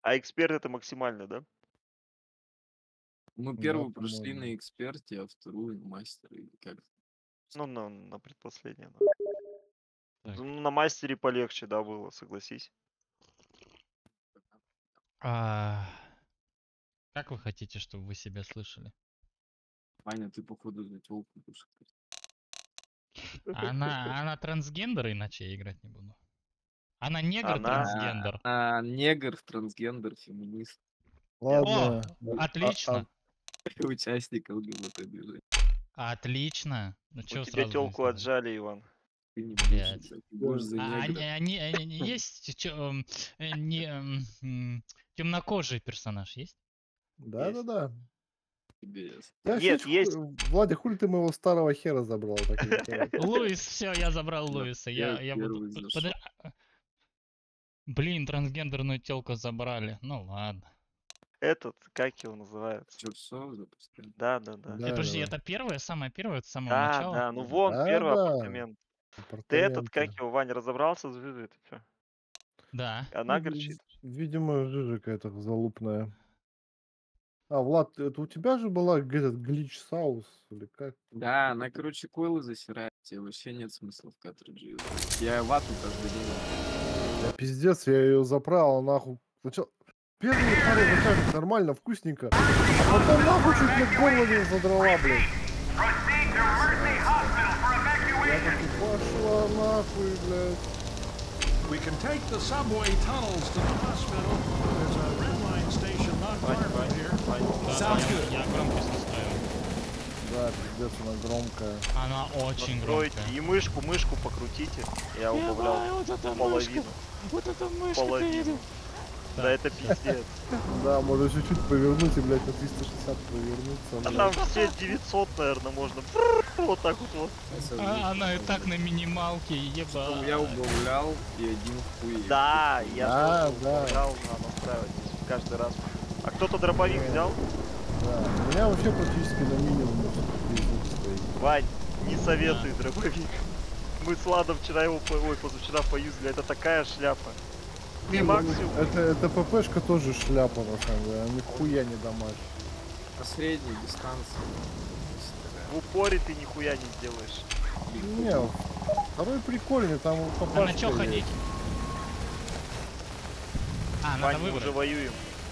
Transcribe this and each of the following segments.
А эксперт это максимально, да? Мы Да, первую прошли по-моему. на эксперте, а вторую на мастере. Или как? Ну, на предпоследнее, да. Так. Ну, на мастере полегче, да, было, согласись. Как вы хотите, чтобы вы себя слышали? Ваня, ты походу за тёлку будешь. Она трансгендер, иначе я играть не буду. Она негр Она- трансгендер. Негр, трансгендер, феминист. Ладно. Отлично. Участник ЛГБТ-движения. Отлично. Ну У чё тебя сразу не телку сказали? отжали, Иван. Ты не Блядь. будешь, ты будешь за негра. Они есть темнокожий персонаж есть? Да-да-да. Тебе ясно. Да, Нет, фич, есть. Владик, хули ты моего старого хера забрал? Так и не понял. Луис, все, я забрал Да, Луиса. я Я буду. первый зашел. Блин, трансгендерную телку забрали. Ну ладно. Этот, как его называют? Чё, всё, запускаем? Да. Подожди, это первое, самое первое, с самого Да, начала? да, ну вон, Да, первый да. апартамент. Ты этот, как Апартаменты. его, Ваня, разобрался с Жижей? Это чё? Да. Она горчит. Видимо, жижа какая-то залупная. А, Влад, это у тебя же была этот глич саус или как? Да, она, короче, койлы засирает, тебе вообще нет смысла в картридже юзать. Я вату каждый день. Да пиздец, я ее заправил нахуй. Сначала первые пару вытяжек нормально, вкусненько. А потом нахуй чуть мне горло не задрала, блин. Я таки пошла нахуй, блядь. We can take the subway tunnels to the hospital. There's a red line station not far from here. Sounds good. Я громкость настраиваю. Да, пиздец, она громкая. Она очень Настройте. громкая. И мышку покрутите. Я убавлял вот это половину. Вот это мышка. Половину. Да это пиздец. Да, можно чуть-чуть повернуть и, блядь, на 360 повернуться. А блядь. там все 900, наверное, можно. Вот так вот. Она и так на минималке, Я еба. убавлял и один хуй. Да, я Да, тоже да. убавлял на настраивать каждый раз. А кто-то дробовик взял? Да, у меня вообще практически на минимуме звук стоит. Вань, не советую дробовик. Мы с Ладом вчера его, позавчера поюзали. Это такая шляпа. И максимум. Это ППшка тоже шляпа, на самом деле, она нихуя не дамажит. На средней дистанции. В упоре ты нихуя не сделаешь. Не, второй прикольный, там А папашка на чё есть. ходить? Надо Вань, мы выбрать. уже воюем.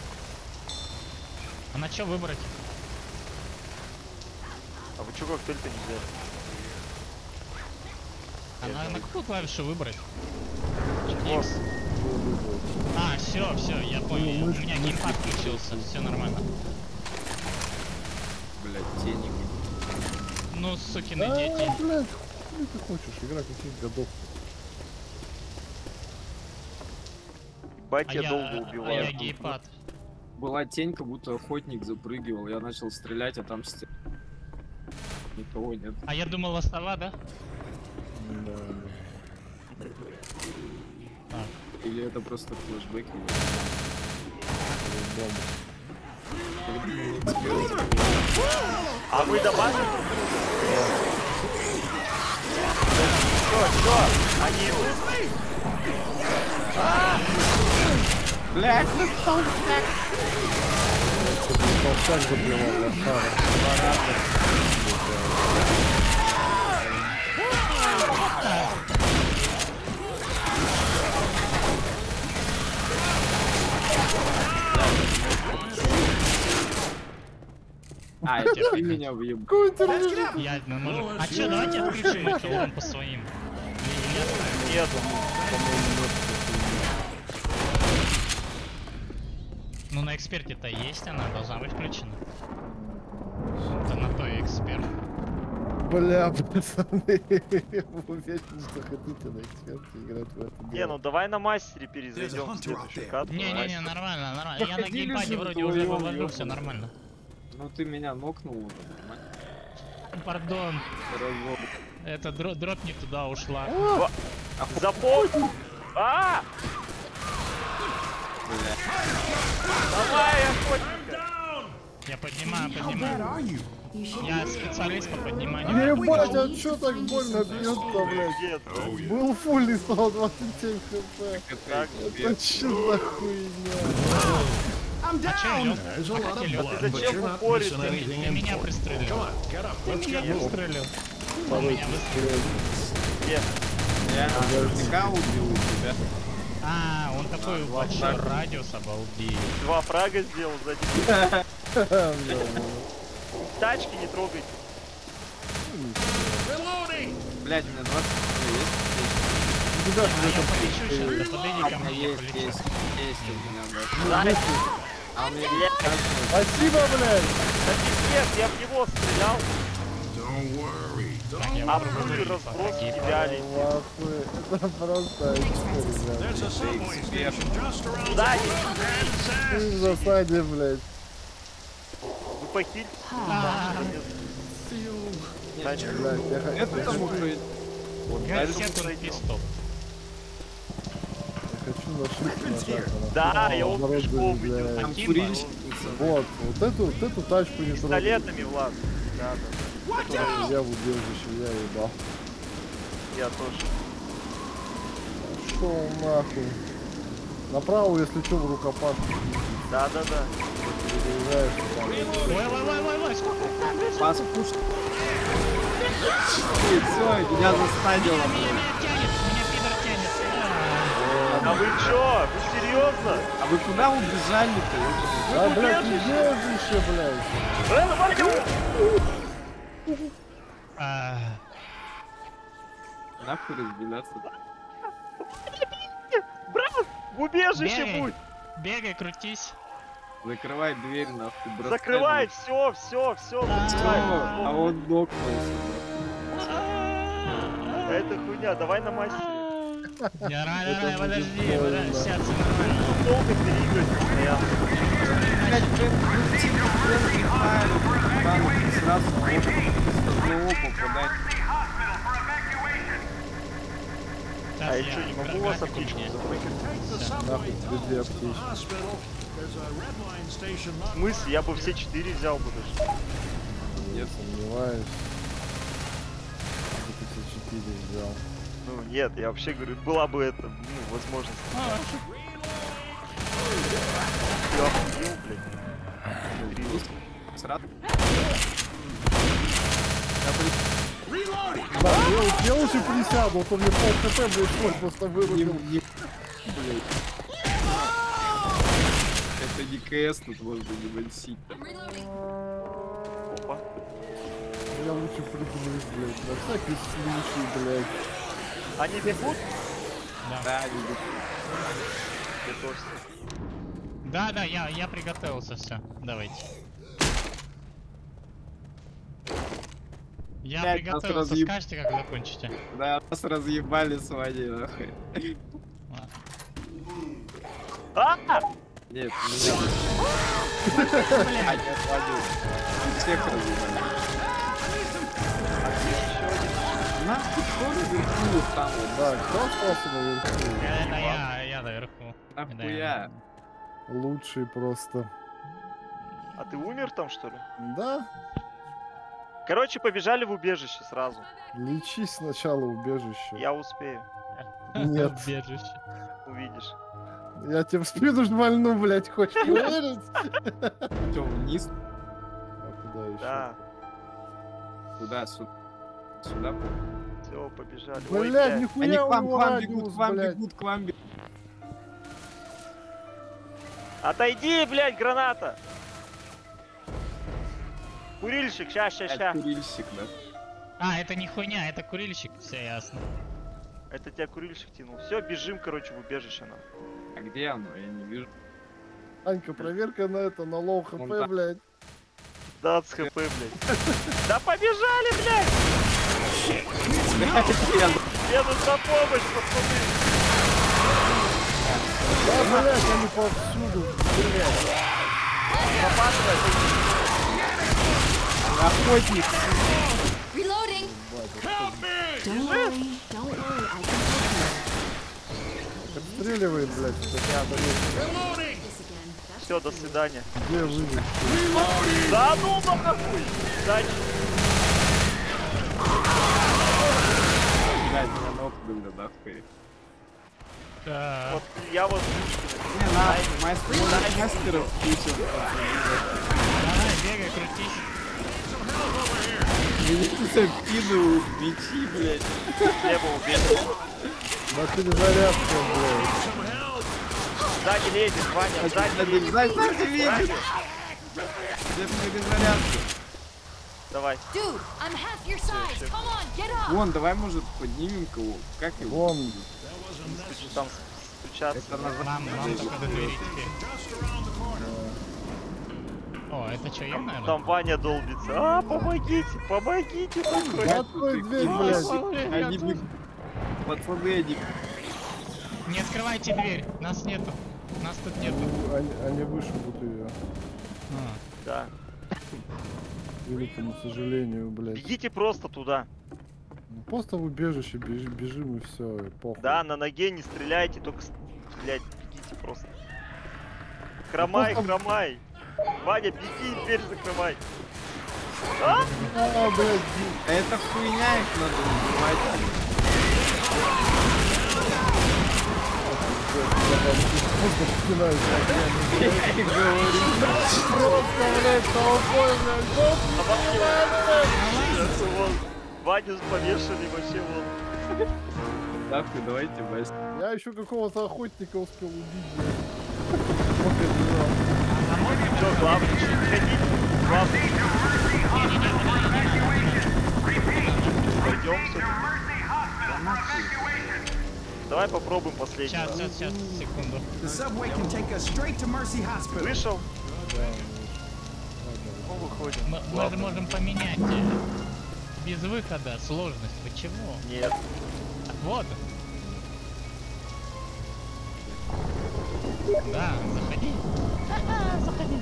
А на чё выбрать? А вы чё коктейль-то не взяли? На какую клавишу выбрать? X. Все, я понял. У меня геймпад включился, все нормально. Блять, тени. Ну, сукины Да, дети. блядь, хуй ты хочешь, игра каких годов? Бать, А я я долго убиваю. геймпад. Была тень, как будто охотник запрыгивал. Я начал стрелять, а там никого нет. А я думал, сова, да? Да. Так. Или это просто флешбеки? А вы добавили друг друга? Чё? Они... Блять! Толстяк заплевал, лошара. А, это ты меня въебал. Какой ты лежишь? Я, А чё, давайте отключим это урон по своим. Или оставим? Нету. Ну, на эксперте-то есть, она должна быть включена. Это на то и эксперт. Бля, пацаны, вы вечно что хотите на эксперте играть в это Не, дело. ну давай на мастере перезайдем в следующую катку. Не-не-не, нормально, нормально. Я на Проходили геймпаде же вроде уже вдвоём, вывожу, все ёбаный. нормально. Ну ты меня нокнул уже, нормально. Пардон, Разок. это дроп не туда ушла. Запомни! А! Бля. Давай, охотника! Я поднимаю, How bad поднимаю. are you? Я специалист по подниманию. Ебать, а чё так больно бьет-то, блядь? Нет, Был фульный 127 хп. так, Это чё за хуйня? I'm А чё down. лёг? There's a lot of Ты blood, but зачем you're not упорить? missing Ты anything меня important. пристрелил. Come on, get up. Let's get Я moving. выстрелил. У меня выстрелил. нет. Я наверняка убил тебя. А, он такой большой радиус, обалдеть. 2 фрага сделал сзади. Тачки не трогайте. Reloading. Блять, у меня 20 есть. Ребята, А я полечу сейчас, да подойди ко мне, я Есть, полечу. есть у меня, да. А у меня спасибо, блядь. Да пиздец, я в него стрелял, Don't worry. Так, я а попробую пули разброс погиб. кидали. Нахуй. Это просто очко, ребят. There's a subway station just around the Сзади, Ты в засаде, блядь. вы похиль. Блядь, я Это тому, кто Газетный пистол. хочу на shift нажать. Да, я наоборот, он пешком блядь. идет. там Аким, курильщица. Вот эту тачку не трогай. Пистолетами, Влад. Да, да, Я в убежище, я ебал. я тоже. Что нахуй? Направо, если что, в рукопашку. Да, да, да. Переезжаешь там. Ой, сколько там, блядь? Пас пушка. Все, меня застанило. Меня тянет, меня пидор тянет. А. А вы чё? Вы серьезно? А вы куда убежали-то? Да, блядь, убежище, блядь. А, Нахуй разделяться. Брат, в убежище Бегай. будь. Бегай, крутись. Закрывай дверь, нахуй. бросай Закрывай, дверь. все, Всё, закрывай. а он нокнулся. Это хуйня, давай на мастере. Я рад, Это подожди, будет больно. подожди, сердце нормально. Долго переигрывать постоянно. Блять, сразу в одного попадать. А я что, не могу вас аптечку We забрать? can take the subway Нахуй тебе две tunnels to the аптечки. hospital. There's a red line station not В смысле, я бы все 4 взял бы даже. Нет, сомневаюсь. Ты все 4 взял. Ну нет, я вообще говорю, была бы это, возможность. Я охуел, блядь. Сразу. reloading. Да, я лучше присяду, а то мне пол хп, блядь, свой просто вырубил. Блять. Это не КС, тут можно не выносить. Опа. Я лучше прыгнусь, блядь, на всякий случай, блядь. Они бегут? Да, не Готовься. Да, я приготовился, все. Давайте. Я Блядь, нас приготовился, разъеб- скажете, как закончите. Да, нас разъебали с вами, нахуй. А! Нет, меня. А, нет, ладно. Всех разъебали. Нахуй, кто наверху там? Да, кто остался наверху? Это я наверху. Нахуя? Лучший просто. А ты умер там, что ли? Да, Короче, побежали в убежище сразу. лечись сначала убежище. Я успею. Нет. Убежище. Увидишь. Я тебе в спину вальну, блядь, хочешь проверить? Что, вниз? А куда еще? Да. Куда? Сюда? Все, побежали. Ой, Блядь, Они нихуя к вам, у к него вам бегут, радиус, к вам блядь. бегут, к вам бегут. Отойди, блядь, граната! Курильщик, ща. Блядь, курильщик, да. А, это не хуйня, это курильщик, все ясно. Это тебя курильщик тянул. Все, бежим, короче, в убежище нам. А где оно? Я не вижу. Анька, проверка на это, на лоу хп, Вон там. блядь. Да, с хп, блядь. Да побежали, блядь! Мне нужна помощь, пацаны! Да, блядь, они повсюду. Охотник! Reloading. Help me! Don't worry. Don't worry. I can help Отстреливает, блядь. Reloading! you this again. That Все, до свидания. Где выйдет? Да ну нахуй! Дальше. Блядь, меня нокнули нахуй. Да. Вот я вот... Не надо, мастер включил. Давай, бегай, крутись. Меня кинул мечи, блядь. Хлеба убил. На перезарядке, блядь. Сзади лезет, Ваня, сзади лезет. Сзади видит. Где перезарядка? Давай. Dude, I'm half your size. Come on, get up. Вон, давай, может, поднимем кого? Как его? Вон, Там стучаться. Это назад. Нам только до двери теперь. О, это что, я, наверное? Там Ваня долбится. А, помогите, помогите, такой. открой дверь, блядь. Они бегут. Пацаны, они... Не открывайте дверь, нас нету. Нас тут нету. Они вышибут ее. А, Да. К великому сожалению, блядь. Бегите просто туда. Ну, просто в убежище бежим и все, похуй. Да, на ноге не стреляйте, только, блядь, бегите просто. Хромай, просто- хромай. Ваня, беги, дверь закрывай. А, блядь, Это хуйня, их надо убивать. просто вспинаюсь. Я и говорю. Просто, блядь, толпой, блядь. Вон, Ваню повешали вообще вон. Нахуй, давайте, Вась. Я еще какого-то охотника успел убить, блядь. Вот это да. Что, главное, что не ходить? Главное. Пойдем все. Давай попробуем последний. сейчас, секунду. The subway can take us straight to Mercy Hospital. Вышел? Ну, выходим. Мы же можем поменять без выхода сложность. Вы чего? Нет. Вот. Да, заходи. Заходи.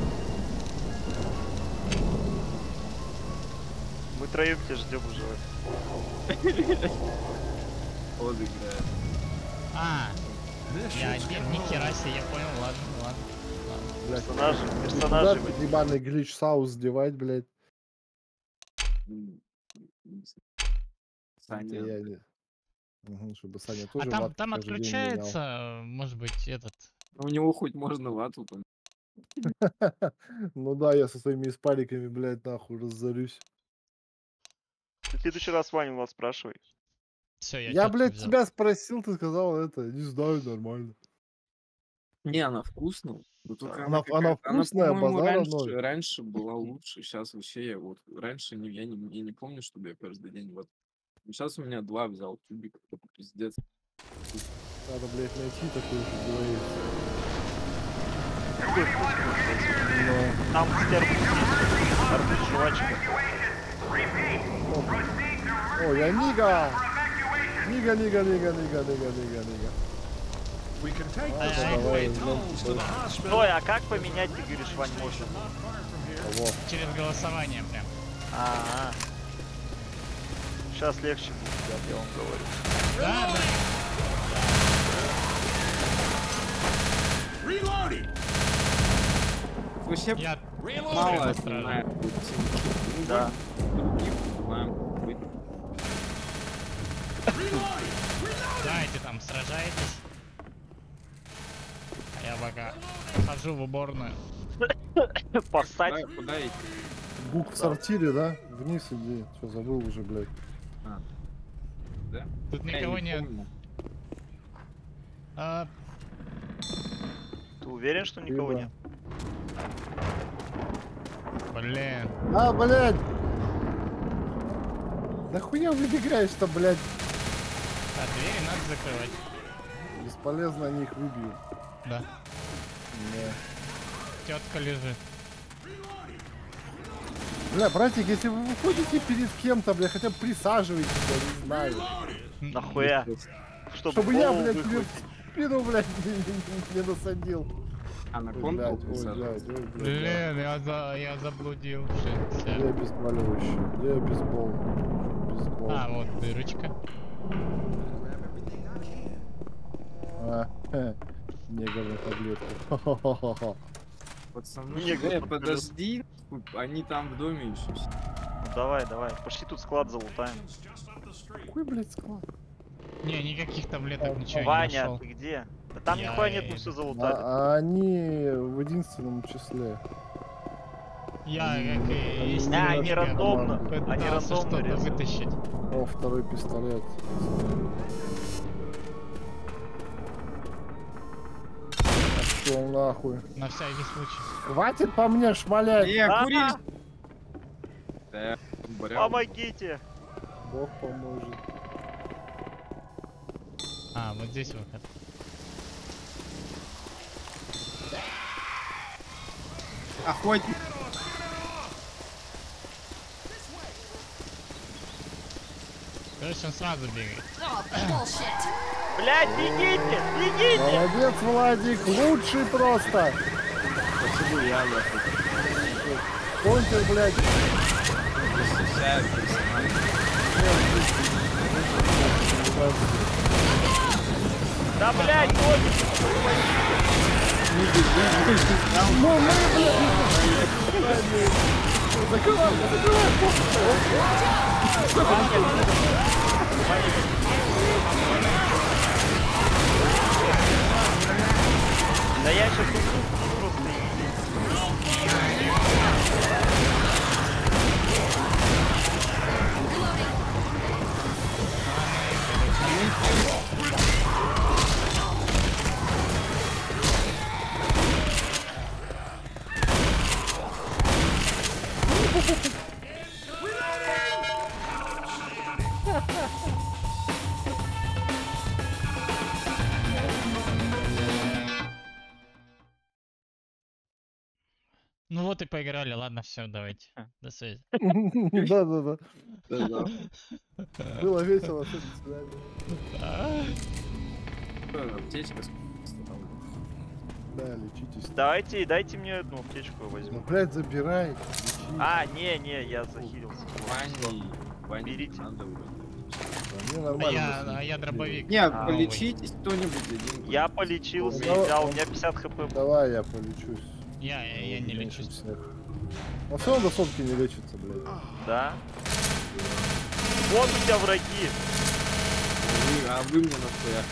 Мы троем тебя ждем уже. Он играет. А, я один, нихера себе, я понял, ладно. Блядь, Персонажи. куда ты ебаный глич саус сдевать, блядь? Саня. Это я не- Мгм, чтобы Саня тоже А там вату каждый день менял. отключается, может быть, этот... У него хоть можно вату там. Ну да, я со своими испариками, блядь, нахуй разорюсь. В следующий раз Ваню вас спрашивай. Все, Я, блядь, тебя спросил, ты сказал это. Не знаю, нормально. Не, она вкусная. Но только Она какая-то- вкусная, по-моему, базара раньше, ноль. раньше была лучше. Сейчас вообще я вот раньше я не помню, чтобы я каждый день вот. Сейчас у меня 2 взял тюбик, это пиздец. Надо, блядь, найти такой же говорит. Там стерпус есть. Арбуз, жвачка. О, я Нига! Нига. We can take Ай, the ай. subway tunnels to the hospital. Стой, а как поменять, ты говоришь, Вань, можно? Вот. Через голосование прям. Сейчас легче будет, ребят, я вам говорю. Да. Reloading. Вообще Я мало стрелу знаю. Да. Давайте там сражаетесь. А я пока хожу в уборную. Поссать. Куда идти? Бук в сортире, да? Вниз иди. Что, забыл уже, блядь. Да? Тут Я никого не нет. помню. А, Ты уверен, что никого Либо- нет? блин. А, блядь! Да хуя выбегаешь-то, блядь? А двери надо закрывать. Бесполезно, они их выбьют. Да. Не. Тетка лежит. Бля, братик, если вы выходите перед кем-то, бля, хотя бы присаживайтесь, я не знаю. Нахуя? Чтобы я, голову блядь, тебе выхватить. в спину, блядь, не насадил. А на Ой, контрол блядь, ой, присаживаться. блядь, ой, блядь, Блин, я заблудился. Я обезболивающий, я бейсбол. Бейсбол. А, вот дырочка. Негр на таблетку. Хо-хо-хо-хо. Пацаны, Негр под подожди, они там в доме еще. Ну, давай, давай. Пошли тут склад залутаем. Какой, блядь, склад? Не, никаких таблеток, ничего не Ваня, нашел. ты где? Да там Я нихуя нет, мы иду. все залутали. А они в единственном числе. Я, как и есть, А, они немножко рандомно. команды. Они пытался рандомно что-то резают. вытащить. О, второй пистолет. Пошел нахуй. На всякий случай. Хватит по мне шмалять. А, курить! Да, барял. Помогите! Бог поможет. А, вот здесь выход. Охотник. Короче, он сразу бегает. Oh, bullshit. Блять, бегите! Бегите! Молодец, Владик, лучший просто. Почему я нахуй? Контер, блядь. Защищаю персонажа. Да блять, Тони! Закрывай, закрывай. Да я сейчас просто Ну вот и поиграли, ладно, все, давайте. До связи. Да-да-да. Да-да. Было весело, все, до свидания. Аптечка с Да, лечитесь. дайте мне одну аптечку я Ну, возьму. блядь, забирай. лечи. А, не, я захилился. Ваней. Берите. Надо вроде. Да, мне А нормально. я дробовик. Нет, А, полечитесь кто-нибудь один. Я полечился Ну, и взял, у меня 50 хп. было. Давай я полечусь. Я не Меньше лечусь. всех. Он все равно до сотки не лечится, блядь. Да? Вот у тебя враги. Вы мне нахуя?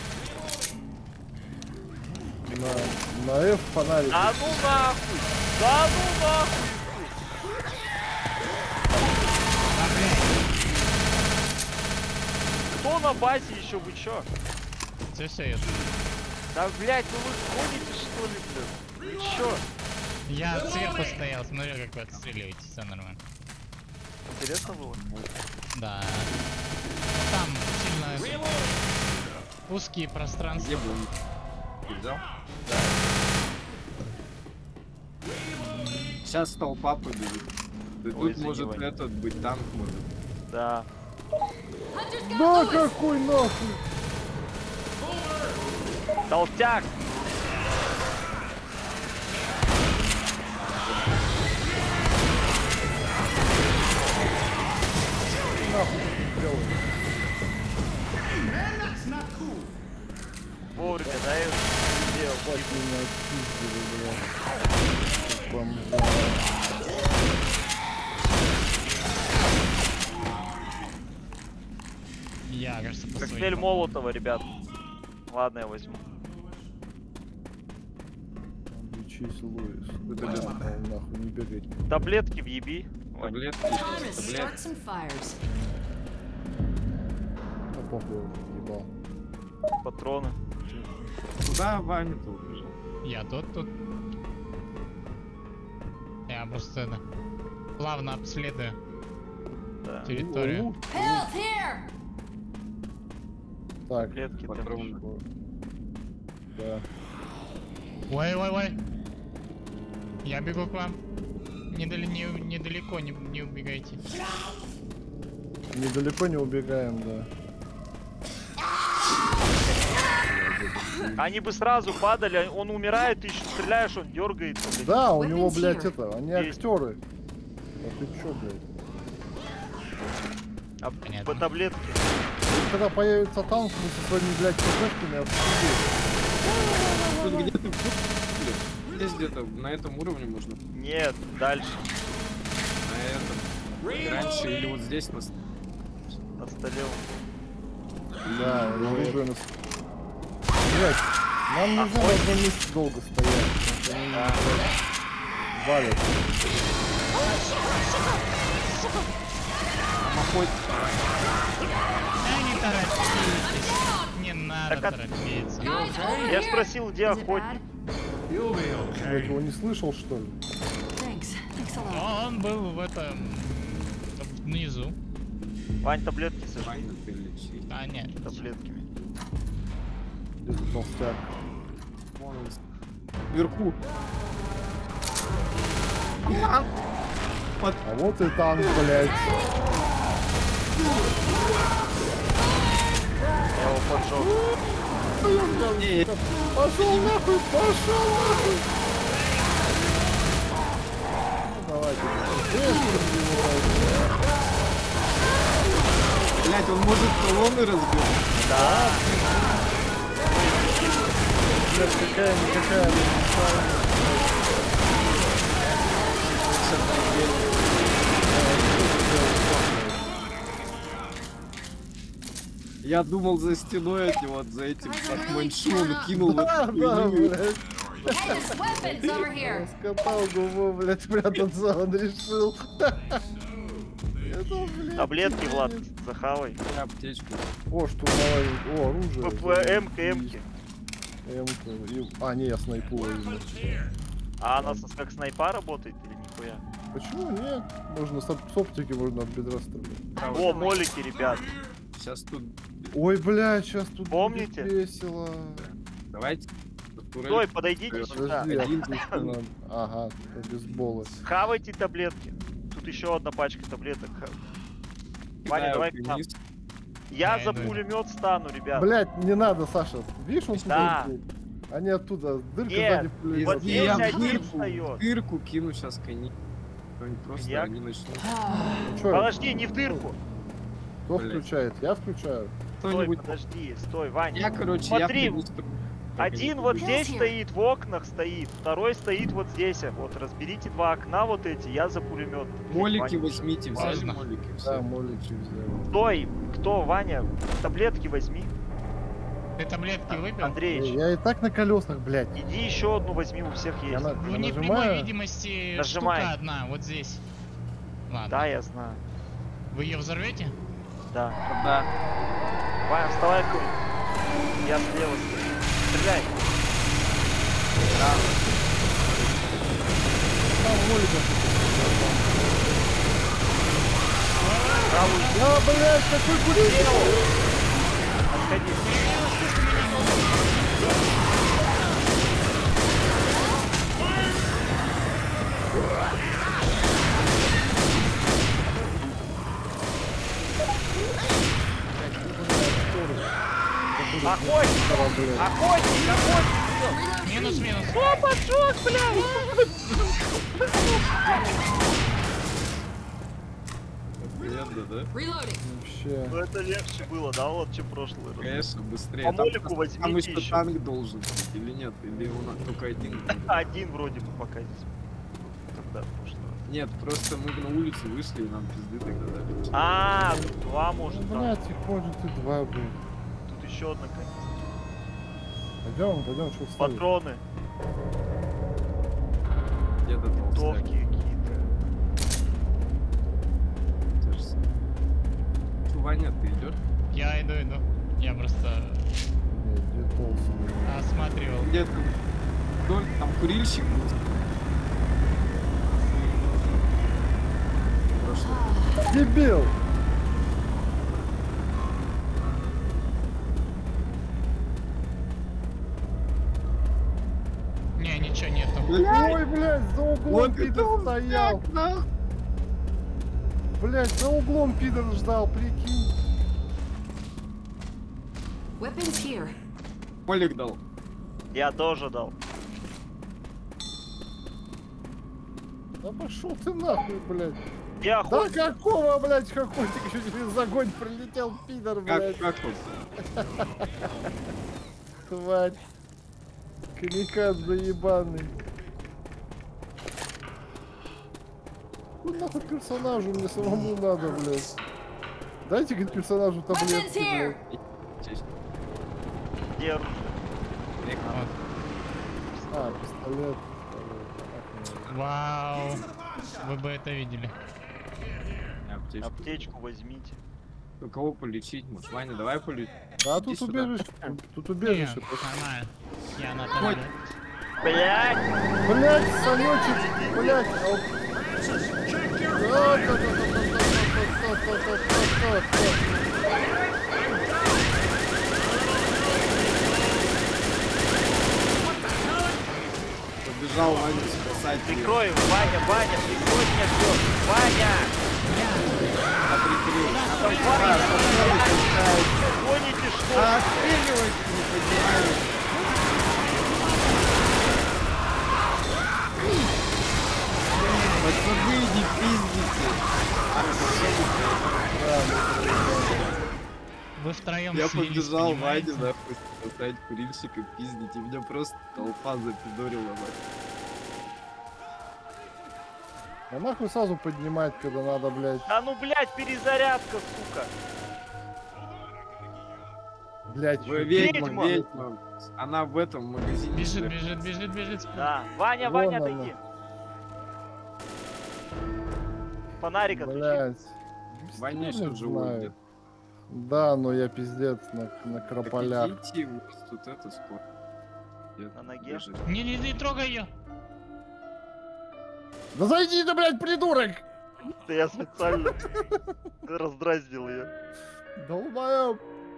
На F фонарик. Да ну нахуй! Да ну нахуй! Кто на базе еще, вы чё? Все, я тут. Да блять, ну вы ходите что ли, блин? Вы чё? Я сверху стоял, смотрю, как вы отстреливаете, все нормально. Интересно было? Да. Ну, там сильно узкие пространства. Где был? Ты взял? Сейчас толпа побежит. Да Ой, тут может загивание. этот быть танк может. Да. Hunter's got Да Lewis. какой нахуй! Толстяк! Нахуй ты делаешь? Вовремя, да, я сделал. Хватит меня отпиздили, блядь. Бомжа. Я, кажется, по Коктейль своим. Молотова, ребят. Ладно, я возьму. Лечись, Луис. Он нахуй не бегает. Таблетки въеби. Вань. Таблетки, Time to start таблетки. some fires. А похуй, уже ебал. Патроны. Куда Ваня-то убежал? Я тут. Я просто это, плавно обследую Да. территорию. Help here! Так, Таблетки там. Патроны. да. Ой. Я бегу к вам. Недалеко, не убегайте. Недалеко не убегаем, да. Они бы сразу падали, он умирает, ты еще стреляешь, он дергается. блядь. Да, у него, Weapons блядь, here. это, они Есть. актеры. А ты чё, блядь? А Понятно. по таблетке. Когда появится танк, мы со своими, блядь, ППшками обсудим. Тут где-то здесь где-то на этом уровне можно. Нет, дальше, На этом. Раньше или вот здесь нас. на столе. Да, оружие нас... Блядь, нам нельзя в одном месте долго стоять. потому что они, блядь, валят. Да не торопитесь. Не надо Так, торопиться. Guys, over Я here. спросил, где Is it охотник. bad? You'll be Я okay. его не слышал, что ли? Thanks. Thanks a lot. Он был в этом... внизу. Вань, таблетки сожги. Ваня, ты лечи. А, нет. Таблетками. Где-то толстяк. Вон он вверху. А вот и танк, блядь. Я его поджег. Пошел нахуй, пошел нахуй. Ну, давайте. Блять, он может колонны разбить. Блядь, какая-никакая. Я думал за стеной от него, за этим Ахманшу, он кинул вот Да, да, хуйню. блядь. Hey, there's weapons over here. Раскатал губу, блядь, прятаться он решил. Это, блядь, Таблетки, Влад, пиздец. захавай. Аптечку. О, штурмовая. О, оружие. ПП-М-ка, М-ки. М-ка. А, не, я снайпу возьму. А она как снайпа работает или нихуя? Почему нет? Можно с оптики можно от бедра стрелять. О, молики, ребят. Сейчас тут. Ой, блядь, сейчас тут Помните? будет весело. Давайте. Стой, подойдите сюда. Подожди, Один а надо? Ага, это бейсболы. Хавайте таблетки. Тут еще одна пачка таблеток. Ваня, давай к нам. Я Я за иду. пулемет стану, ребят. Блядь, не надо, Саша. Видишь, он Да. сюда идет? Они оттуда, дырка Нет, сзади в пулемете. вот Вот здесь я один в встает. дырку кину сейчас коньяк. Они просто Коньяк? они начнут. Ну чё, Подожди, не в дырку. кто блядь. включает? Я включаю. Стой, Кто-нибудь. подожди, стой, Ваня. Я, короче, Смотри, я приду, Один вот Yes, здесь here. стоит, в окнах стоит, второй стоит вот здесь. Вот, разберите два окна вот эти, я за пулемет. Молики возьмите, взяли Важно. молики. Да, Все. молики взял. Стой, кто, Ваня? Таблетки возьми. Ты таблетки выпил? Андреич, Я и так на колесах, блядь. иди еще одну возьми, у всех Я есть. на- Ну я не прямой нажимаю. видимости Нажимай. штука одна, вот здесь. Ладно. Да, я знаю. Вы ее взорвете? Да. Да. Ваня, вставай, хуй. Я слева стою. Стреляй. Да. Там моликов. Правую Да, блядь, какой куритель! отходи. Охотник! Охотник! Охотник! Минус, минус. О, поджог, блядь! Охуенно, да? Reloading. Вообще. Ну это легче было, да, вот, чем прошлый раз. Конечно, быстрее. По Там молику просто- возьмите Там еще еще. танк должен быть, или нет? Или у нас только один? Один вроде бы пока здесь. Когда в прошлый раз. Нет, просто мы на улицу вышли, и нам пизды тогда дали. А, тут два может Ну, там. блядь, их может и два, блядь. Тут еще одна канистра. Пойдем, что встали. Патроны, Где-то толстяк. винтовки какие-то. Те же самые. Чё, Ваня, ты идешь? Я иду. Я просто Нет, где толстый? осматривал. Где-то вдоль, там курильщик был. Прошлый. Дебил! Не, ничего нету. Ой, блядь, за углом Вот пидор это стоял. Блядь, за углом пидор ждал, прикинь. Weapons here. Молик дал. Я тоже дал. Да пошел ты нахуй, блядь. Я Да охотник. какого, блядь, охотник еще через огонь прилетел, пидор, блядь. Как он? Тварь. Камикадзе заебанный. Ну нахуй персонажу, мне самому надо, блядь. Дайте, говорит, персонажу таблетки, here. блядь. Где оружие? Вот. А, пистолет. Вау. Вы бы это видели. Аптечку. Аптечку возьмите. У кого полечить? Может, Ваня, давай полечить. Да, Иди тут сюда. убежище. Тут Не, убежище. нормально. Я на таблет. Блять! Блять, Санечек, блять. Побежал Ваня спасать. Прикрой, Ваня, Ваня, прикрой меня, всё. Ваня! Прикрыл. Гоните что? А отстреливать не понимаю. Пацаны, не пиздите. Вы втроем Я слились, побежал понимаете? Ваня нахуй спасать курильщика, пиздить, и меня просто толпа запидорила. нахуй. А нахуй сразу поднимать, когда надо, блядь. А ну, блядь, перезарядка, сука. Блядь, Вы чё- ведьма, Ведьма. ведьма. Она в этом магазине. Бежит, шляпа. бежит, бежит, бежит. Да. Ваня, Вон Ваня, она. отойди. Фонарик отключи. блядь. Ваня еще Знаю. живой где-то. Да, но я пиздец на крополях. Так идите, у вас тут это скоро. На ноге? Лежит. Не трогай ее. Да зайди ты, блядь, придурок! Да я специально раздразнил ее. Долбоёб!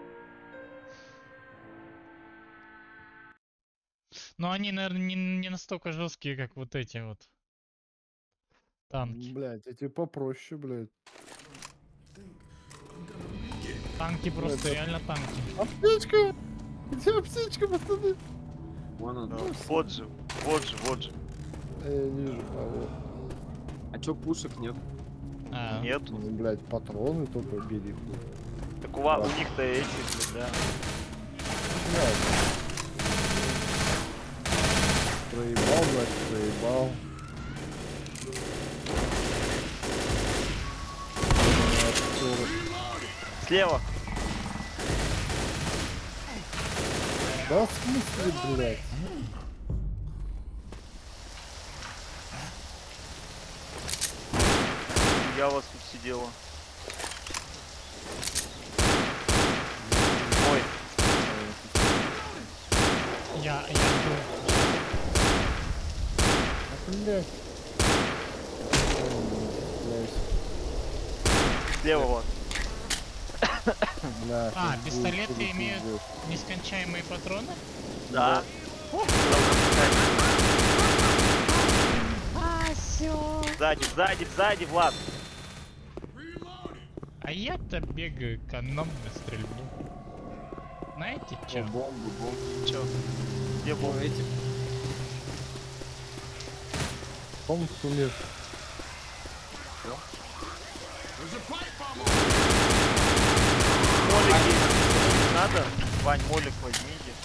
Но они, наверное, не настолько жесткие, как вот эти вот танки. Блядь, эти попроще, блядь. Танки просто реально танки. Аптечка! Где аптечка, пацаны? Вон он. Ну, вот же, вот же, вот же. Я не вижу. А, вот. А чё пушек нет? А, Нету. Ну, блядь, патроны только бери. Так у них-то эти, блядь, да. Блядь. Проебал, значит, проебал. Слева. Да в смысле, блядь? Я вас тут сидела. Ой, я был. А, блядь. Блядь. слева вот. Бля, А, тут пистолеты будет имеют пиздец. нескончаемые патроны? Да. Сзади, сзади, сзади, Влад. А я-то бегаю экономно стрельбу. Знаете О, чё? бомбы, бомбы. Чё? Где был? Ну, эти. Он сумел. Молики. Надо? Вань, молик возьмите.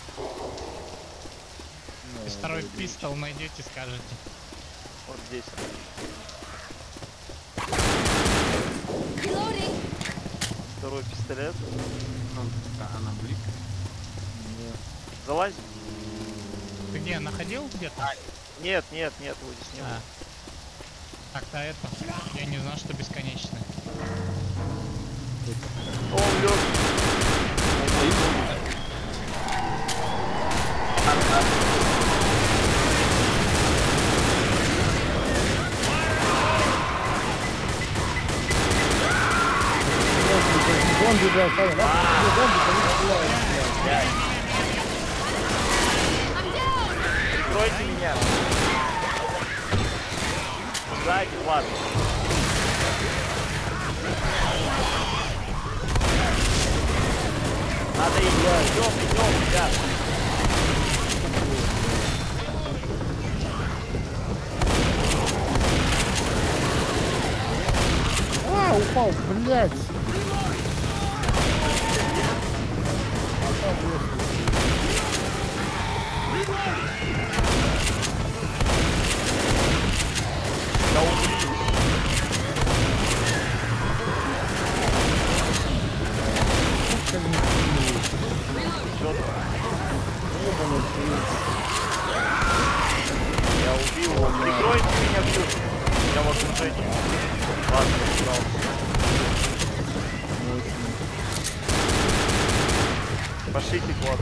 Если второй пистол найдете, скажете. Вот здесь. Reloading. Второй пистолет. Она блик. Залазь. Ты где, находил где-то? Нет, нет, нет, его здесь не было. А. Так-то это. Я не знал, что бесконечно. Он лёг. Зомби, блядь, Саня, нахуй тебе зомби, блядь. Прикройте меня. Сзади, Влад. Надо идем, ребят. А, упал, блядь. Да умри. Пошлите куда-то.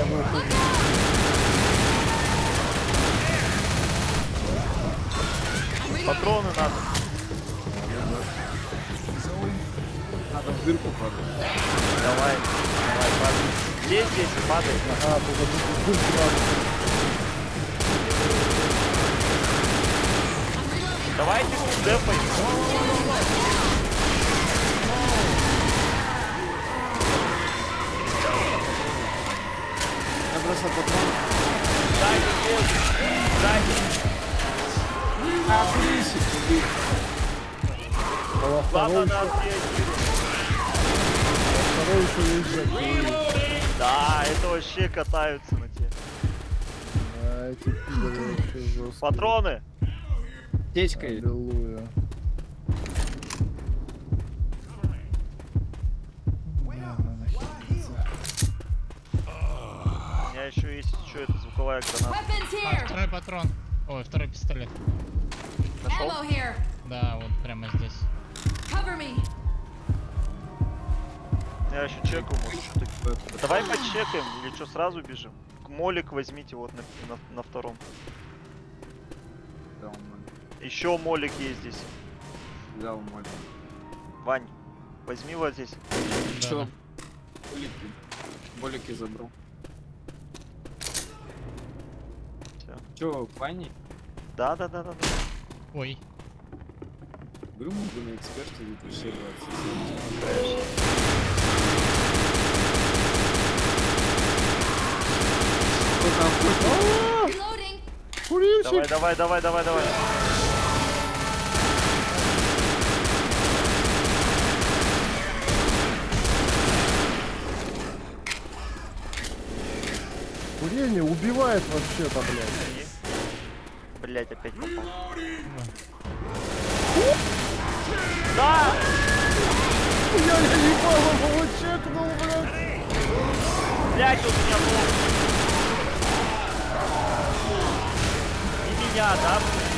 Патроны надо. Надо в дырку падать. Давай, падай. Здесь, падай. Ага, тут Давайте тут дефай. Я бросал патрон. Дайте. А, блин, Главное нас здесь. второй еще есть. Да, это вообще катаются на тебе. Да, эти пидоры вообще жесткие. Патроны. Течкой. Аллилуйя. У меня еще есть это звуковая граната. Weapons here. Второй патрон. Ой, второй пистолет. Нашел? Ammo here. Да, вот прямо здесь. Cover me. Я еще чекаю, может что-то. Давай почекаем, или что, сразу бежим? Молик возьмите вот на втором. Взял молик. Еще молик есть здесь. Взял молик. Вань, возьми вот здесь. Да, Чё? да. Болики. Болики забрал. Всё. Чё, Вани? Да. Ой. Говорю, мы бы на эксперте вообще 27. Конечно. Кто там ходит? Reloading. Курильщик! Давай. Курение убивает вообще-то, блядь. Блять, опять попал. Да! Я ебал его чекнул, блядь. Блять, у меня был. Не меня, да?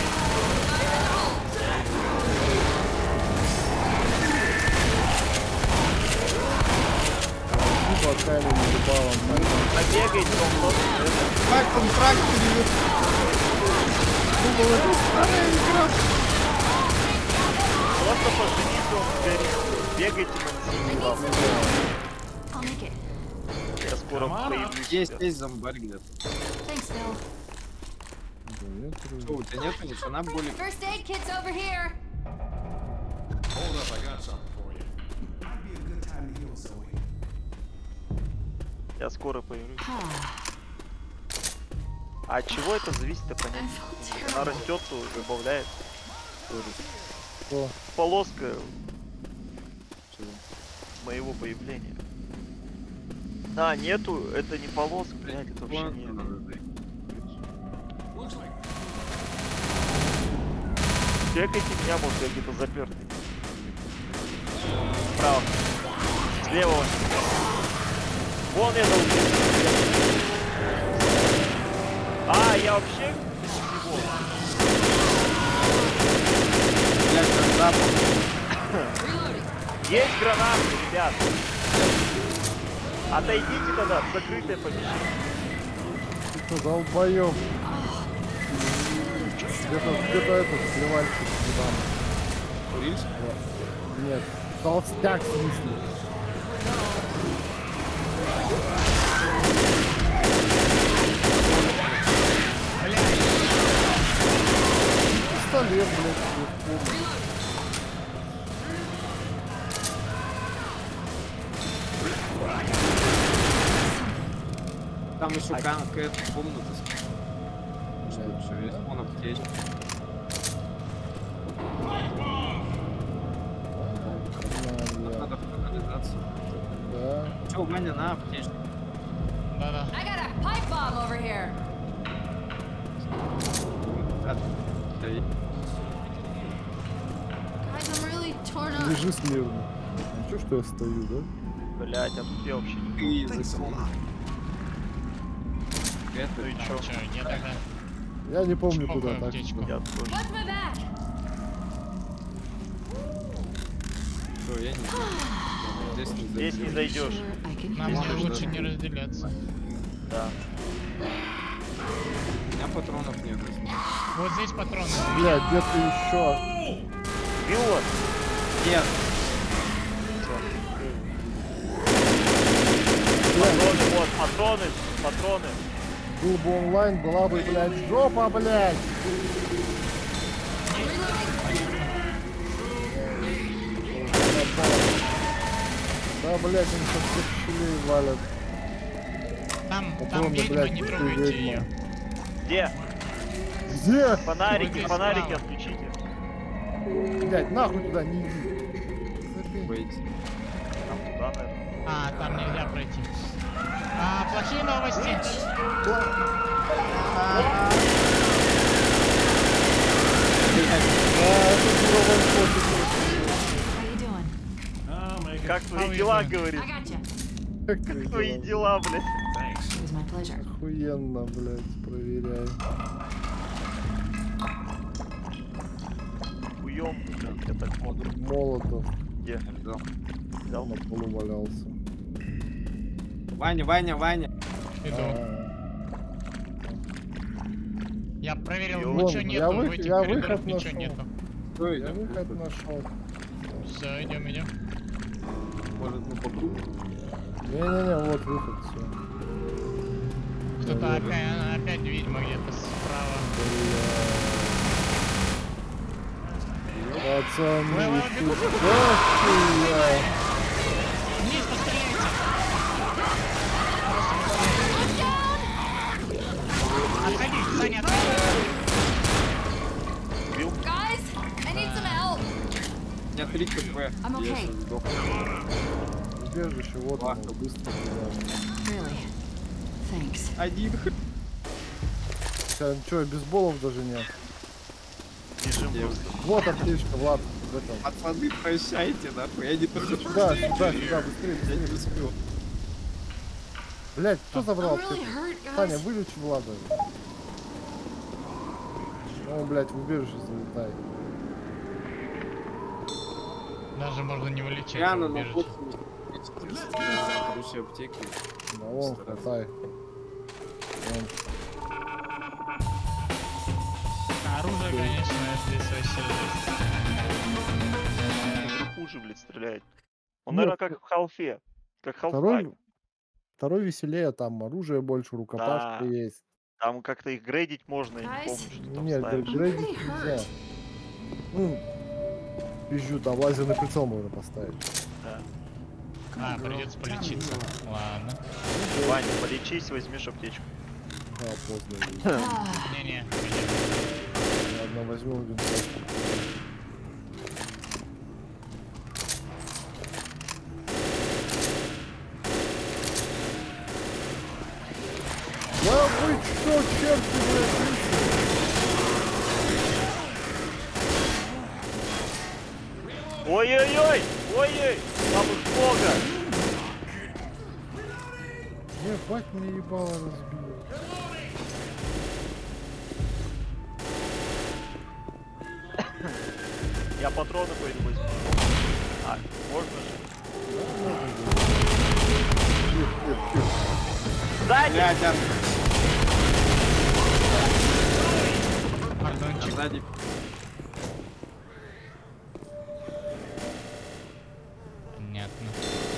Пока не ебал, Побегайте, он как он тракторе? Думал, это старая игра. просто поженись, он горит. Бегайте на него. I'll make it. Я скоро появлюсь. Есть зомбарь где-то. Thanks, Bill. Что, у тебя нету ничего на болик? First aid kit's over here. Hold up, I got something for you. Might be a good time to heal, Zoe. Я скоро появлюсь. А от чего это зависит, я понять? Она растет, то добавляет. Что? Полоска Чего? моего появления. А, нету, это не полоска, блядь, это вообще не. Чекайте меня, может я где-то запертый. Справа. Слева. Вон я должен. А, я вообще без всего. Есть гранаты, ребят. Отойдите тогда в закрытое помещение. Ты что, долбоёб? Где-то этот сливальщик ебаный. Курильщик? Нет, толстяк в смысле. Пистолет, блядь, я помню. Там еще какая-то комната. Что еще есть? Вон аптечка. Надо в канализацию. Да. Че, Ваня, на аптечку. Да-да. I got a pipe bomb over here. Guys, I'm really torn up. Лежи смирно. А чё, что я стою, да? Блять, а тут я вообще не. Ты закрыл. Ну и чё? Чё, нет тогда? Я не помню, Чпокаю куда так. аптечку. Я тоже. Watch my back. Что, я не знаю. Здесь не Здесь не зайдёшь. зайдешь. Нам с ним лучше не разделяться. Да. У меня патронов нет. Вот здесь патроны. Блядь, где-то еще. Пилот. Нет. Патроны, вот, патроны. Был бы онлайн, была бы, блядь, жопа, блядь. Да, блядь, они сейчас всех щелей валят. Там Патроны, ведьма, блядь, не ты трогайте ведьма. ее. Где? Где? Фонарики, здесь фонарики справа. отключите. Блядь, нахуй туда не иди. Забей. Выйти. Там туда, наверное. А, там нельзя пройти. Плохие новости. How you doing? I'll make it. Как твои How you дела, doing? говорит? I gotcha. Как Как твои дела, блядь? Thanks. It was my pleasure. Охуенно, блядь, проверяй. Хуём, блядь, я так смотрю. Молотов Где? Я взял. Взял? на полу валялся. Ваня. Иду. Я проверил, Вон, ничего я нету, в этих я коридорах выход ничего нашел. нету. Стой, Я выход нашел. Все, идем. Может, мы по кругу? Не-не-не, вот выход, все. Кто-то опять ведьма где-то справа. Пацаны, Ой, тут бегу. охуя. Вниз постреляйте! Отходи, Саня, отходи! Guys, I need some help. У меня 3 КП. I'm Я okay. сейчас сдох. Убежище, вот оно, Ладно. быстро туда. Really? Thanks. Один. Что, бейсболов даже нет? Бежим Где? просто. Вот аптечка, Влад, в этом. Пацаны, прощайте, нахуй. Я не хочу. Сюда, быстрее, Я быстрее. не успел. Блядь, кто забрал I'm really аптеку? hurt, Таня, guys. вылечи Влада. Ну, блядь, в убежище залетай. Даже можно не вылечить. Реально, но убежище. Хорошие аптеки. Да вон, хватай. Вон. Оружие, конечно, здесь вообще жесть. Хуже, блядь, стреляет. Он, Ну, наверное, как в Халфе. Как Half-Life. Второй веселее, там оружие больше, рукопашка Да. есть. Там как-то их грейдить можно, я не Guys? помню, что там Нет, ставишь. грейдить really нельзя. hurt. Ну, пизжу, там лазерный прицел можно поставить. Да. Придется полечиться. Ладно. Ваня, полечись, возьмешь аптечку. Да, поздно. Ah, Не-не. Ладно, возьмем винтовку. Да вы что, черти, блядь, Ой-ой-ой! Ой-ой! Там их много! ебать, мне ебало разбило. Я патроны пойду возьму. А, можно же? Сзади! Блядь, Пардончик. сзади. Понятно.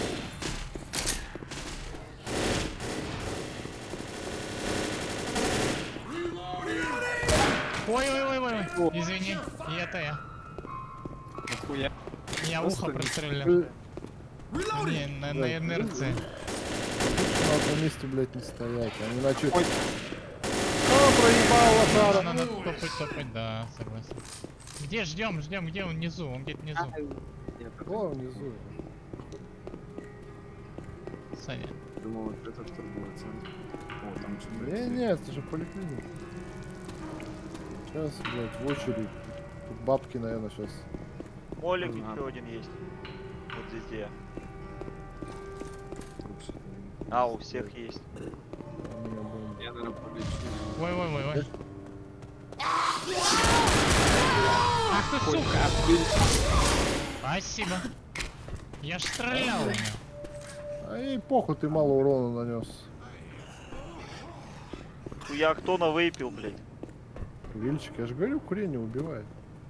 Ой, извини, и это я. Нахуя? Я Просто ухо не- прострелил. Не, на инерции. На одном месте, блядь, не стоять. Они начали... Ой. Проебал лошара. Надо топать, да, согласен. Где ждем, где он внизу? Он где-то внизу. Нет, О, внизу. Саня. думал, вот это торговый центр. О, там что-то. Не, это же поликлиника. Сейчас, блядь, в очередь. Тут бабки, наверное, сейчас. Молик Ага. еще один есть. Вот здесь где я. А, у всех есть. Я, наверное, полечу. Ой. Ах ты, сука! Спасибо. Я ж стрелял в него. А и похуй, ты мало урона нанес. Я кто навейпил, блядь? Вильчик, я же говорю, курение убивает.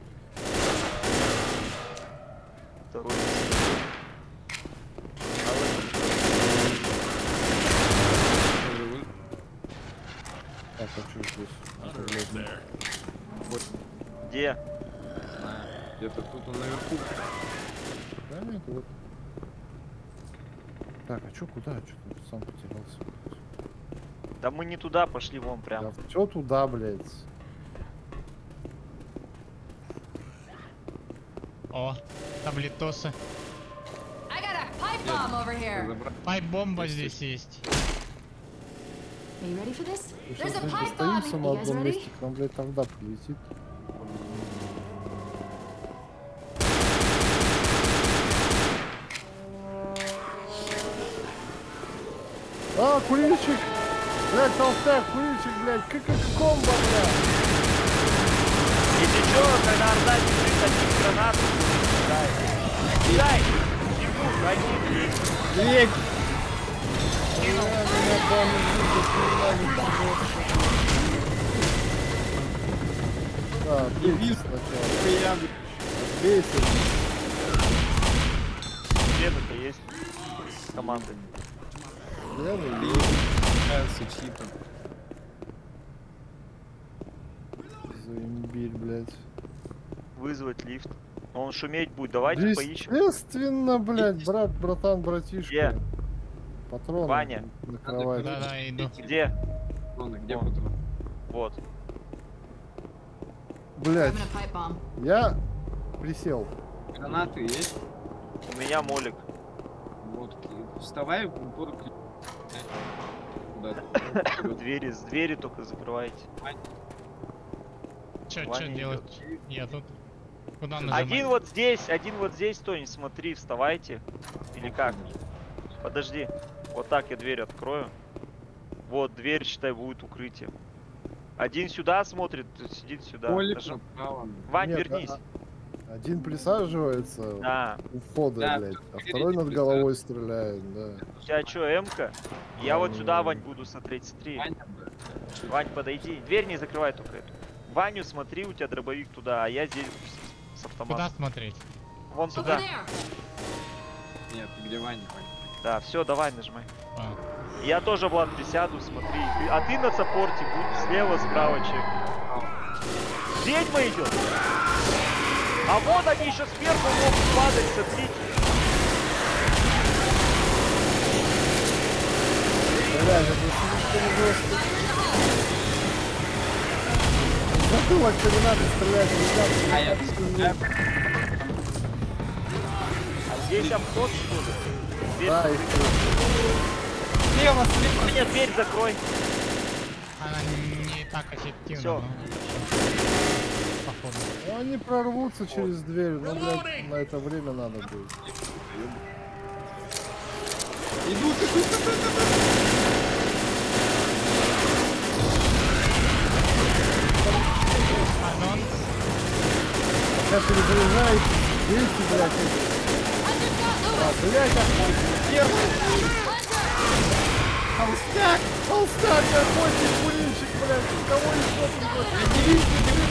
Второй. Так, а что здесь? Это, блядь, Где? Где-то тут он наверху. да нет, вот. Так, а чё, куда? Чё ты сам потерялся? Да мы не туда пошли, вон прям. Да чё туда, блядь? О, таблетосы. I got a pipe bomb over here. Пайп-бомба здесь есть. Are you ready for this? Мы There's сейчас, a блядь, pipe bomb. достоимся на You guys одном ready? месте, к нам, блядь, тогда прилетит. А, курильщик! Блядь, толстяк, курильщик, блядь, комбо, блядь! Если чё, когда орда бежит, один гранату кидай. Кидай! Ему, один. Лег! Меня там да, бейся сначала. Бейся. Следы-то есть. Команды. Левый, Чьи-то. за имбирь, блядь. Вызвать лифт. Он шуметь будет, давайте поищем. Естественно, блядь, брат, братан, братишка. Где? Патроны Ваня. на кровать. Да-да, иду. Где? Где Вон. патрон? Вот. Блядь, I'm gonna pipe bomb. я присел. Гранаты есть? У меня молик. Вот. Вставай в упор. Куда-то. Вперед. С двери только закрывайте. Чё Ваня делать? Я тут. Куда нажимать? Один вот здесь, Тони, смотри, вставайте. Или как? Подожди. Вот так я дверь открою. Вот, дверь, считай, будет укрытие. Один сюда смотрит, сидит сюда. Молик Нажим- направо. Вань, Нет, вернись. Один присаживается Да. у входа, Да, блядь, а впереди второй над головой стреляет, да. У тебя что, М-ка? Я вот сюда, Вань, буду смотреть. Смотри. Ваня, да. Вань, подойди. Дверь не закрывай только эту. Ваню смотри, у тебя дробовик туда, а я здесь с автоматом. Куда смотреть? Вон Over туда. there. Нет, где Ваня? Да, все, давай, нажимай. А. Я тоже, Влад, присяду, смотри. А ты на саппорте будь слева, справа чек. Ведьма идет. А вот они еще сверху могут падать, смотрите. Блядь, это слишком жестко. Затылок не надо стрелять, ребята. А я А здесь обход, что ли? Дверь Да, закрыть. их слева, слева. Нет, дверь закрой. Она не так эффективна. Всё. но походу. ну, они прорвутся через дверь, но, блядь, на это время надо будет. Идут. Пардон. Сейчас перезаряжай, бейте, блядь, эти. А, блядь, толстяк, охотник, курильщик, блядь, кого еще тут?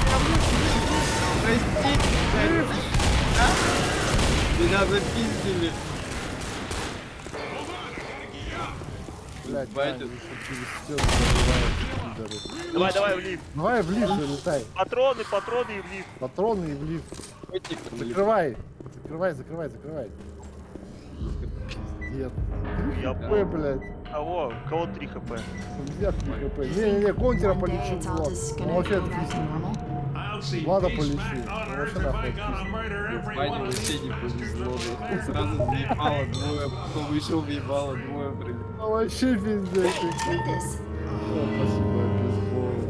Простите. Меня запиздили. Блядь, Батя. Ваня, еще через стену пробивают, пидоры. Давай, давай в лифт. Давай в лифт залетай. Патроны и в лифт. Патроны и в лифт. Закрывай. Закрывай. Пиздец. Я П, блядь. Кого 3 хп? Нельзя 3 хп. Не, контера One day полечу, it's all Влад. just Он gonna вообще go back to отлично. normal. I'll see Ладно, peace полечи. back on Он вообще Earth if нахуй I gotta отлично. murder every Ваня one of вообще these не повезло. bastards. Сразу въебало двое, потом вышел въебало двое. Ну вообще пиздец. Take this. О, спасибо, бейсбол.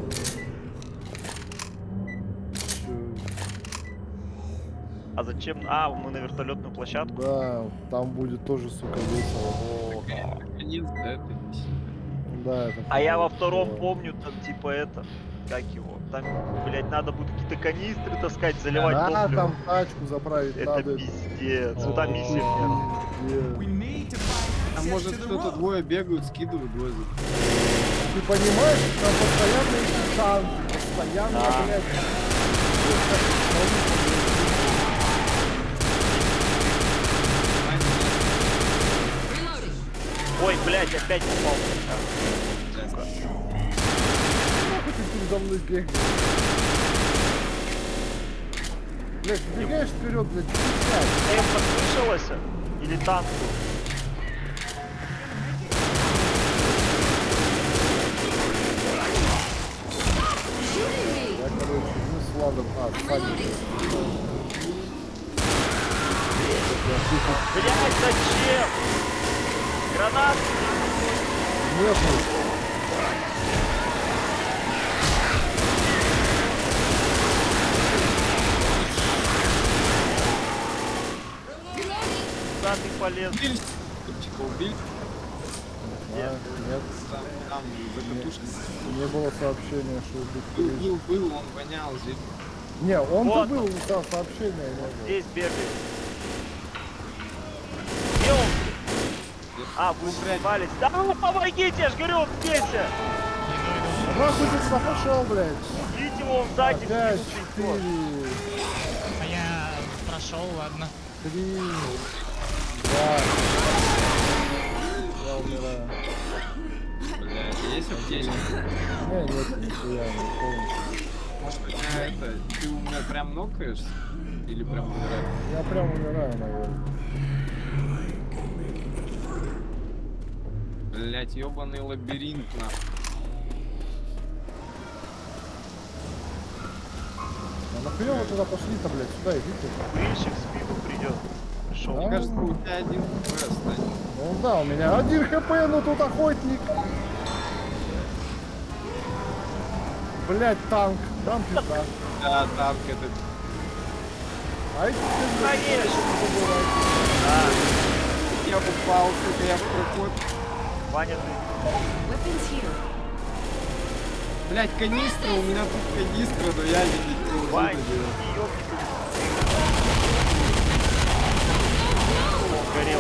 А зачем? А, мы на вертолетную площадку. Да, там будет тоже, сука, весело. Конец, да, это не сильно. Да, это А я во хорошо. втором помню, там типа это, как его, Там, блядь, надо будет какие-то канистры таскать, заливать Да, топливо. там тачку заправить Это надо. пиздец. Ну там миссия нет. Пиздец. We need to find Там access может to the кто-то road. двое бегают, скидывают, двое. Ты понимаешь, там постоянно эти танки, постоянно, Да. блядь. Ой, блядь, опять попал. Нахуй ты передо мной бегаешь? Блядь, ты бегаешь вперед, блядь, Эм послышалось? Или танк был? Shooting me. я, короче, ну с ладом, Саня. Блядь, зачем? Гранат! Нету. Куда ты полез? Убили, типа, убили. Нет. Там за катушкой. Не было сообщения, что убить. Был, он вонял здесь. Не, он-то Вот был, он. да, сообщения не было. Здесь бегает. Где он? А, вы упрямались. Да, помогите, я ж говорю, он здесь. Нахуй ты сюда пошел, блядь? Видите его, он сзади. Опять вскинутый. 4, А я прошел, ладно. 3, 2. Я умираю. Блядь, есть аптечка? Не, нет, нихуя, не полностью. Может, у тебя это... Ты у меня прям нокаешься? Или прям умираешь? Я прям умираю, наверное. Блядь, ёбаный лабиринт, нахуй. А нахуя вы туда пошли-то, блядь? Сюда идите. Курильщик в спину придет. Пришел. Да? Мне кажется, у тебя один хп останется. Ну да, у меня 1 хп, но тут охотник. Блядь, танк. Там пизда. Да, танк этот. А эти Конечно. Я упал, сука, я в проход. Ваня, ты... Weapons here. Блядь, канистра, у меня тут канистра, но я не Вань, видел. ёбки. Он горел.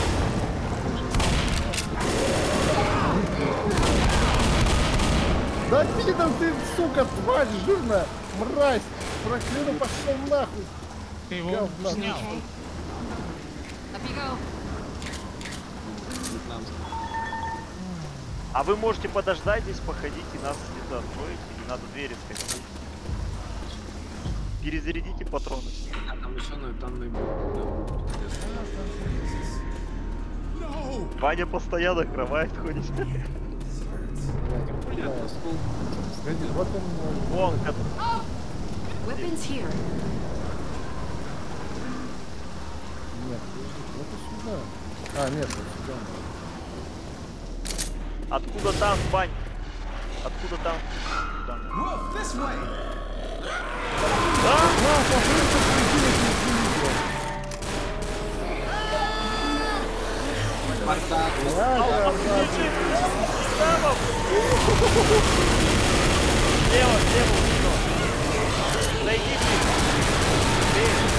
Да пидор ты, сука, тварь жирная, мразь. Прокляну, пошел нахуй. Ты его Говно. снял. Okay. Up you go. А вы можете подождать здесь, походить и нас где-то откроете, или надо двери скачать. Перезарядите патроны. А там еще, ну, там Ваня постоянно кровать ходит. Сходи, вот он. Вон, Weapons here. Нет, вот и сюда. А, нет, вот сюда. откуда там, Вань? Откуда там? Там. Wolf, this way. На, смотри, что прикинешь, Слева, слева, все. Зайди ближе.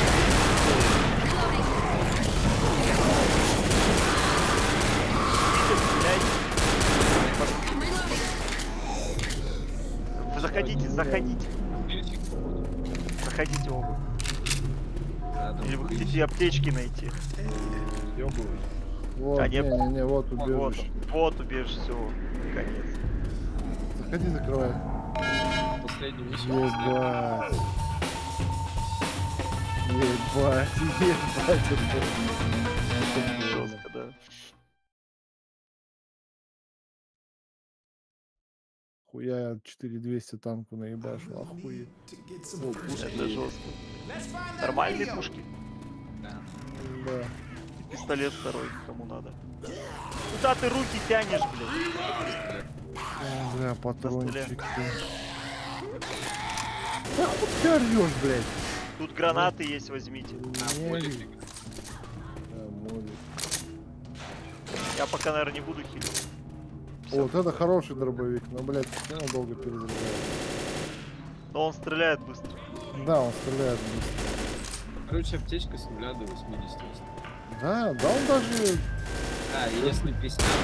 Заходите, заходите. Заходите оба. Или вы хотите аптечки найти? Вот, А, не- не, вот Вот, убежище. вот убежище, все, конец. Заходи, закрывай. Последний миссию. Ебать. Ебать, ебать. Это Жестко, да. Хуя 4200 танку наебашу, охуеть. To get some fresh Это жестко. Let's find that Нормальные radio. пушки. Да. И пистолет второй, кому надо. Куда ты руки тянешь, блядь? Бля, патрончики. Да хуй ты орёшь, блядь? Тут гранаты есть, возьмите. Не молик. ори. Да, молик. Я пока, наверное, не буду хилить. О, вот это хороший дробовик, но, блядь, все равно долго перезаряжает. Но он стреляет быстро. Да, он стреляет быстро. Короче, аптечка с 0 до 80. Да, он даже... Да, и если 50, то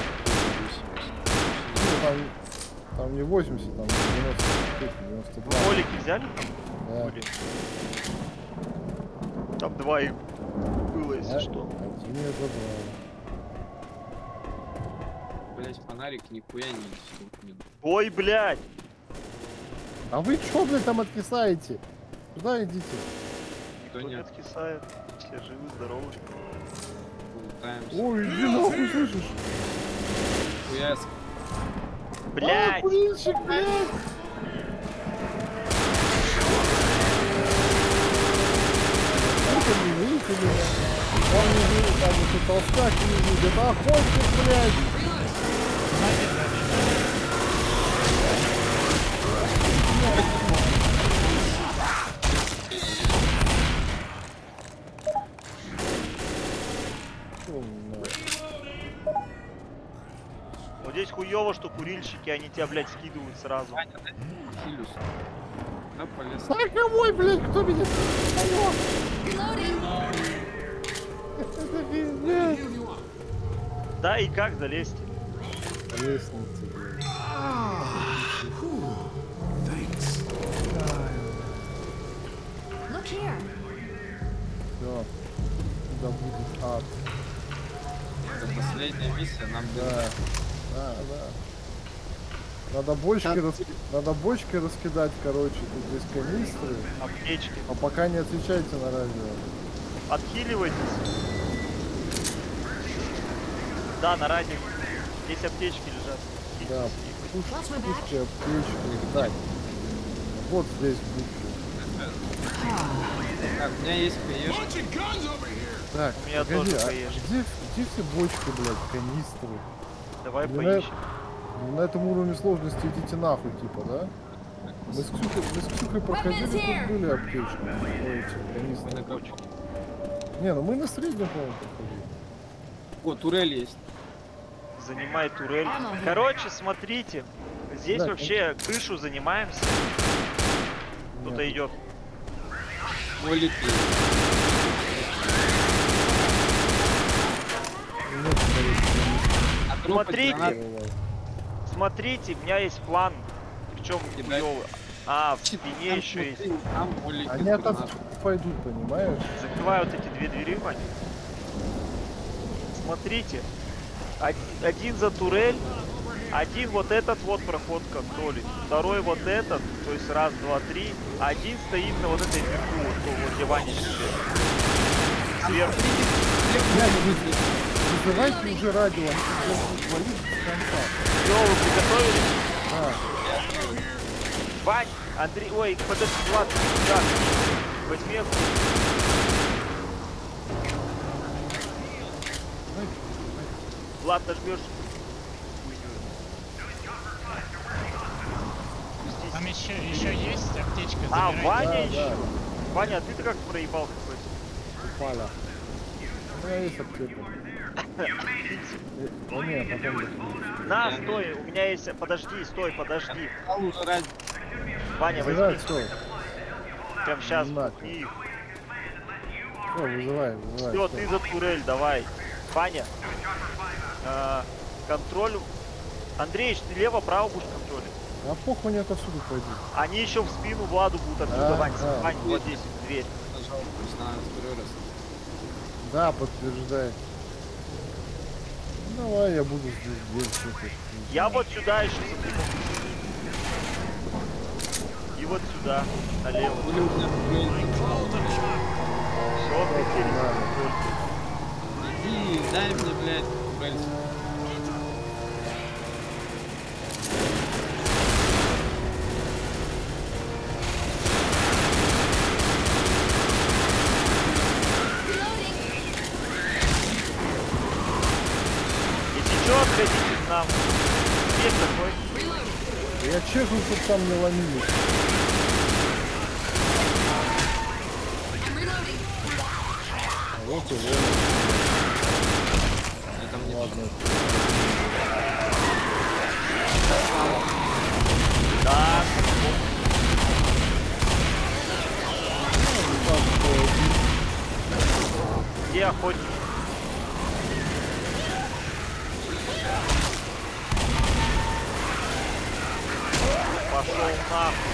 80. Там не 80, там 92. Колики взяли там? Да. Блин. Там 2 их было, если Да. что. Один я забрал. Блять, фонарик нихуя не сидит. Ой, блядь! А вы чё, блядь, там откисаете? Куда идите? Никто Кто не не откисает? Все живы, здоровы. открутаемся. Ой, иди нахуй, слышишь? Хуя Блядь! Курильщик, блядь! Видите ли, видите ли? Он не видит, там еще толстяк не видит. Охотник, блядь! Вот здесь хуёво, что курильщики, они тебя, блядь, скидывают сразу. Хилюс. Да, полез. Сороковой, блядь, кто меня спалёт? Reloading. Это пиздец. Да, и как залезть? Лестница, блядь. Thanks. Look here. Всё. Да будет ад. Это последняя миссия, нам Да. Надо бочки раскидать, короче, тут здесь канистры. Аптечки. А пока не отвечайте на радио. Отхиливайтесь. Да, на радио. Здесь аптечки лежат. Да, пушки, аптечки. Так. Вот здесь бутки. Так, у меня есть КЕшка. Bunch of guns over here. Так, У меня погоди, тоже а КЕшка. где все бочки, блядь, канистры? Давай Блин, поищем. На этом уровне сложности идите нахуй, типа, да? Мы с Ксюхой проходили, тут были аптечки. Ой, эти канистры. На кочку. Не, ну мы на среднем, по-моему, проходили. О, турель есть. Занимай турель. Короче, смотрите. Здесь Да, вообще крышу занимаемся. Кто-то Нет. идет. Молики. Нет, короче, А трупа Смотрите. гранат. канистры. Смотрите, у меня есть план. Причем Кидай. хуёвый. А, в Там спине еще есть. смотри, Там молики с Они отсюда гранатами. пойдут, понимаешь? Закрываю вот эти две двери, Вань. Смотрите. Один за турель. Один вот этот вот проход контролит. Второй вот этот. То есть раз, два, три. Один стоит на вот этой вверху. Вот где Ваня сидит. Сверху. Вызывайте уже радио, они сейчас валить с конца. Все, вы приготовились? Да. Вань, Андрей, ой, подожди, Влад, да. Возьми эту. Влад, нажмешь хуйню. Спустись. Там еще есть аптечка. А, забирай. Ваня Да, еще? да. Ваня, а ты-то как проебал какой-то? Упали. У меня есть аптека. Да нет, потом будет. На, стой, у меня есть... Подожди, стой, подожди. Стал уже ради. Ваня, возьми. Вызывай, все. Прям сейчас. Нахуй. И... Все, вызывай. Все, ты за турель, давай. Ваня. Контроль. Андреич, ты лево-право будешь контролить. А похуй, они отсюда пойдут. Они еще в спину Владу будут отсюда, Да, Вань. да. Вань, вот здесь дверь. Нажал, то есть надо второй раз. Да, подтверждай. Ну, давай, я буду здесь дверь слушать. Я вот сюда еще запрягу. И вот сюда, налево. Были у меня турель. Все, прицелись. Иди, дай мне, блядь, турель. Если что, отходите к нам. Есть такой. Я чешу, чтобы там не ломились. I'm reloading. А вот и вот. Я там не Ладно. Да. охотник. Пошел нахуй.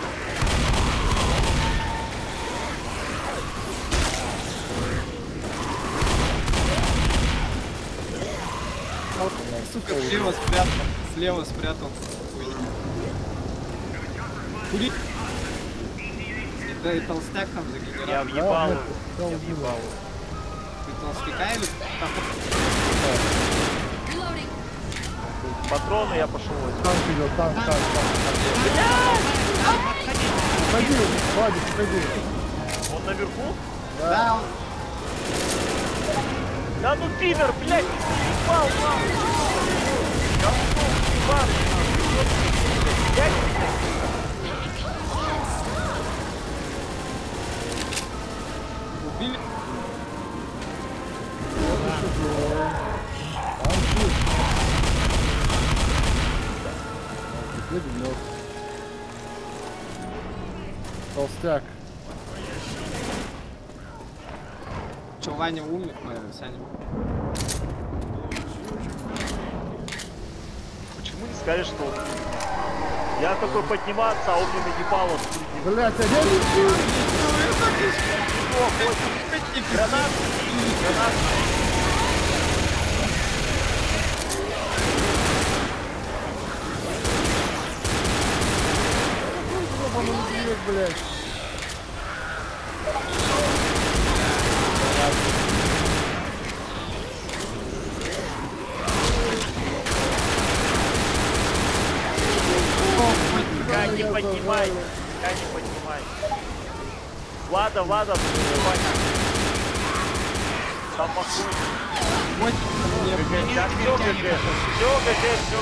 Сука, слева спрятал. Кури. Да и толстяк там за Я генератором. въебал его. Да, Я въебал его. Ты толстяка или там? Reloading. Патроны я пошел возьму. Танк идет, танк. Уходи, Владик, уходи. Он наверху? Да, он Да ну пидор, блядь, ты съебал, нахуй. Говно, ебан, нахуй. Блядь, убили. Теперь мертв. Толстяк. Че, Ваня умер? Саня. почему не скажешь, что он... Я такой подниматься, а он мне наебал от Блять, а я лечу. гранат, гранат. Ёбаный медведь, блядь. Ка не поднимай, ка не поднимай. Влада, Ваня. Там махуй. Вот, Сейчас все ГГ. Все ГГ.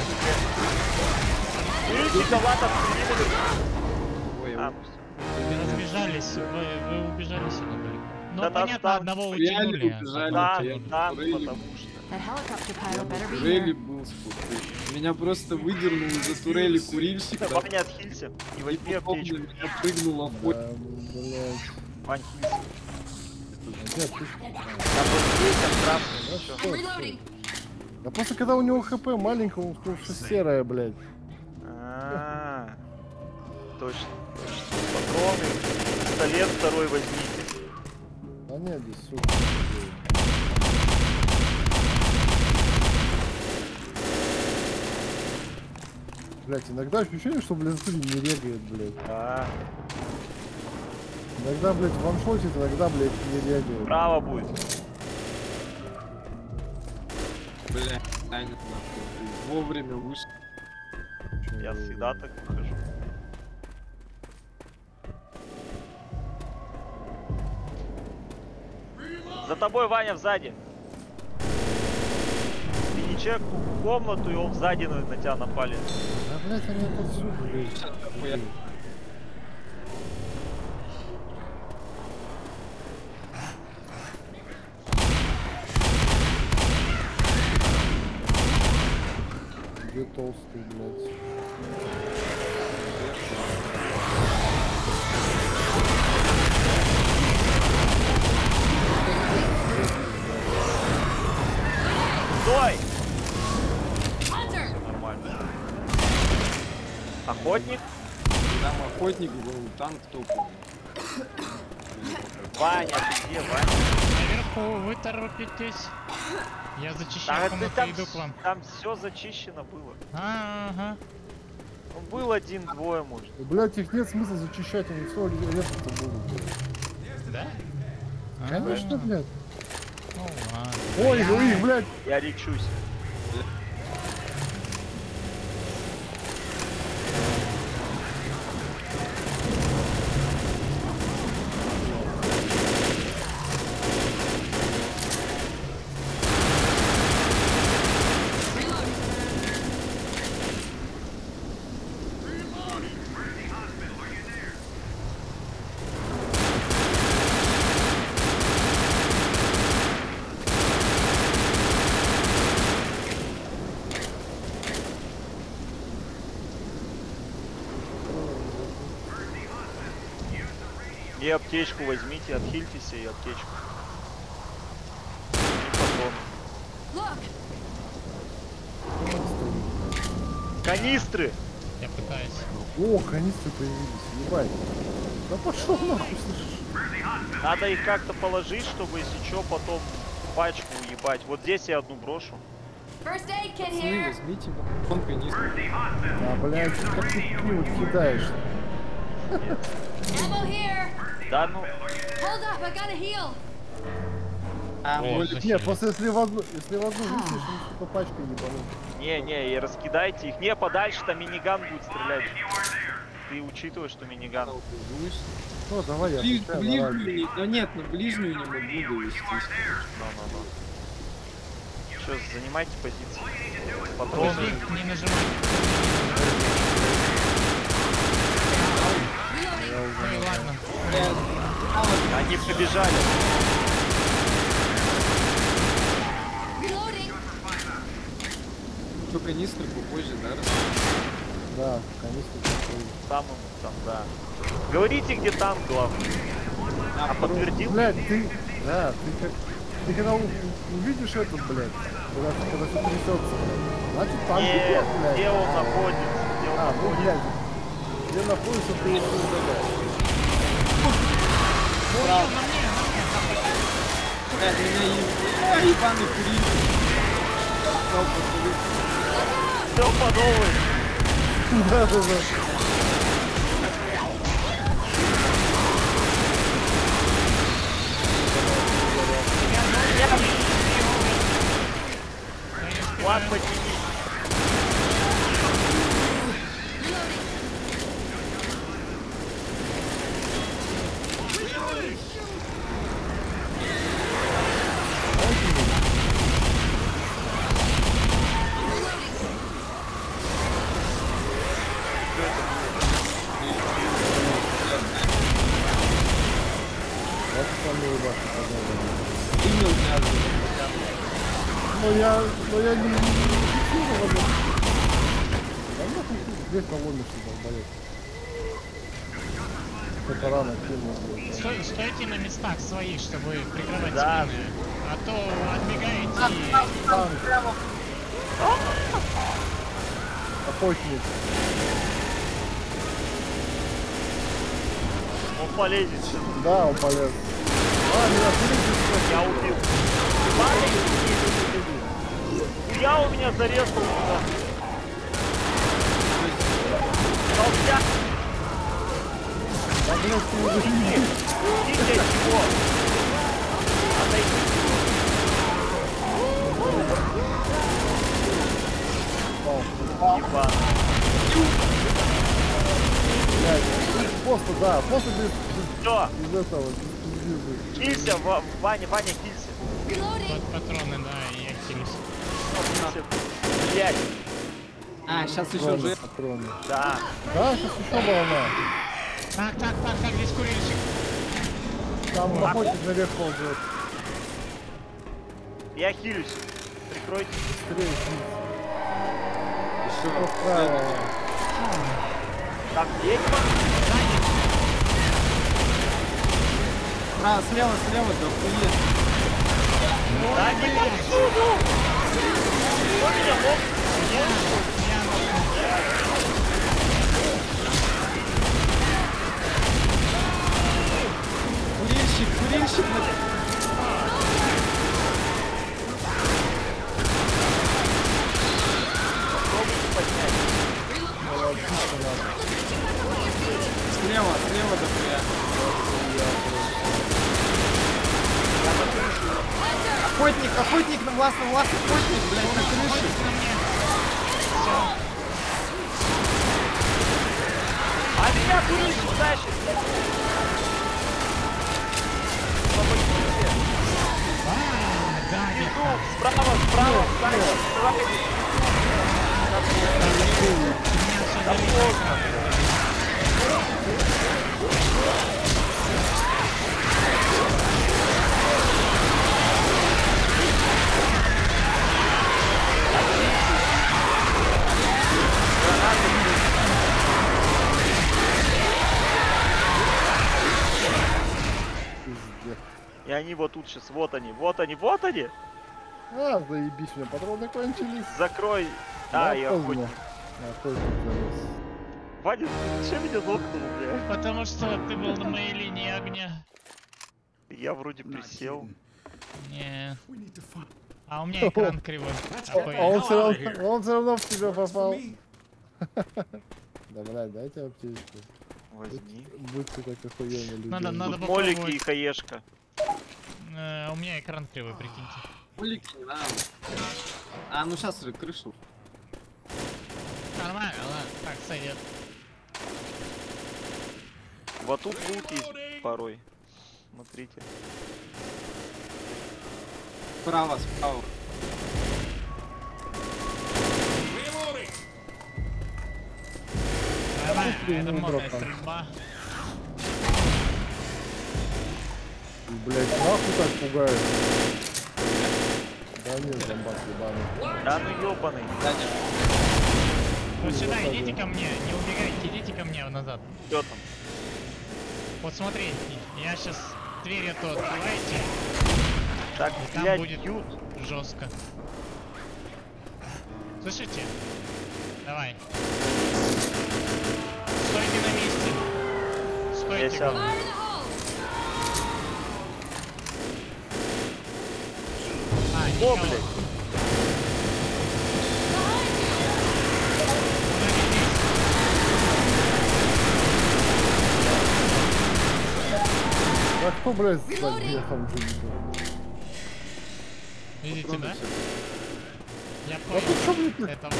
Видите, Влада, ой, А, Вы разбежались, вы убежали сюда далеко. Ну, Да нас понятно, там одного реально утянули. убежали. да, я да, турели. потому что. That helicopter Я pilot на better be турели here. был спокойно. Меня просто выдернул из-за турели курильщик. Да, Ваня, отхилься и и возьми потом на аптечку. меня прыгнула в Да, блядь. Вань, хилься. Нет, ты ж- Там вот здесь, там красный, Ну всё. что I'm ты? reloading. Да просто когда у него хп маленького, он просто серая, блядь. А, точно. Патроны, пистолет второй возьмите. А нет, здесь сука. Блять, иногда ощущение, что, блядь, не регает, блядь. А, Иногда, блядь, ваншотит, иногда, блядь, не регает. право будет. Бля, Таня, нахуй. Вовремя вышел. Я всегда так выхожу. За тобой, Ваня, сзади. Ты не чек комнату, и он сзади на тебя напали. Да, блядь, они отсюда, блядь. Хуя. Где толстый, блядь. Стой! Hunter! Нормально. Охотник? Там охотник был, танк топовый. Ваня, ты где, Ваня? Наверху вы торопитесь. Я зачищаю Да, комнату там, и иду к вам. там все зачищено было. Ага. Ну, был один-двое, может. Блядь, их нет смысла зачищать, они все резко-то будут, блядь. Да? Конечно, блядь. Ну ладно. Ой, ну их, блядь. Я речусь. И аптечку возьмите, отхильтесь и аптечку. Канистры! Я пытаюсь. О, канистры появились, ебать. Да пошел нахуй, слышишь? Надо их как-то положить, чтобы если что, потом пачку уебать. Вот здесь я одну брошу. First aid kit Пацаны, here. возьмите вон канистру. А, блядь, как ты пиво кидаешь? Ammo here. Да ну, Hold up, I gotta heal. А, О, моль- захилил. Нет, просто если в одну выстрелишь, то пачкой ебанут. не, и раскидайте их. Не, подальше там миниган будет стрелять. Ты учитываешь, что миниган. Довелось. Ну, давай я Бли- отвечаю на ближнюю радио. не... Да нет, на ближнюю не могу довести. Ну. Что, занимайте позиции. Подожди, Патроны. не нажимай. Ну и ладно. Они побежали. Reloading. Что, канистры попозже, да? Да, канистры такой. Там, да. Говорите, где танк главный. А подтвердил? Блядь, ты... Да, ты как... Ты когда увидишь этот, блядь, когда все трясется, значит там Нет, пипец, блядь. где он находится? Где он А, ну, находится? блядь. Где находится, ты его удаляешь. Блядь, меня ебаный курил. Все по новой. Да. Влад, подними. Вот там не ебашь, Имел газы. но я не фиксировал. Да нахуй ты здесь наломишься, долбоёб. Это рано кинул, блядь. Стойте на местах своих, чтобы прикрывать Да. спины. А то отбегаете и... Танк. Охотник. Он полезет сейчас. Да, он полез. А, меня вылезет. Я убил. Я у меня зарезал сюда. Толстяк, Да, блядь, ты уже не идите от него. Отойдите. Ебан. блядь. Просто, да, просто без Все, этого, без пиздизы. килься, Ваня, килься. Reloading. патроны, да, и я хилюсь. Блять, А, сейчас еще же... Патроны. да. Да, сейчас еще волна. Так, здесь курильщик. Там охотник наверх ползет. Я хилюсь. Прикройте. Быстрее вниз. Еще Только вправо. Там ведьма. А, слева, да хует. Да не повсюду. Кто меня мог? Курильщик. Попробуйте поднять. Слева, да хуя. Охотник на вас, охотник, блядь, на крыше. А меня курильщик тащит. Помогите. Иду. Справа, сзади. Да поздно. Пиздец. И они вот тут сейчас, вот они. А, заебись, у меня патроны кончились. Закрой. Да, И поздно. охотник. Охотник залез. Ваня, зачем меня нокнул, бля? Потому что ты был на моей линии огня. Я вроде присел. Не. We need to find. А у меня экран кривой. А он все Hell outta равно, он все равно в тебя Works for попал. me. Да, блядь, дайте аптечку. Возьми. Будьте как охуенно люди. Надо Тут молики и попробовать. хаешка. У меня экран кривой, прикиньте. Улики не надо. А, ну сейчас же крышу. Нормально, ладно, так сойдет. Вот тут лут есть порой. Смотрите. Справа, справа. Reloading. Нормально, ты это не модная братан. стрельба. Блядь, нахуй так пугает. Да нет, зомбак ебаный. Да ну ёбаный. Вот сюда, идите ко мне, не убегайте, идите ко мне назад. Что там? Вот смотри, я сейчас дверь эту открываете, Так, и там блядь, будет бьют. жестко. Слышите? Давай. Стойте на месте. Я Стойте. сяду. Fire in the hole! А, О, никого. блядь. Да кто, блядь, с Reloading. подъехом живет? Видите, да? Я А ты чё, понял. блядь, Это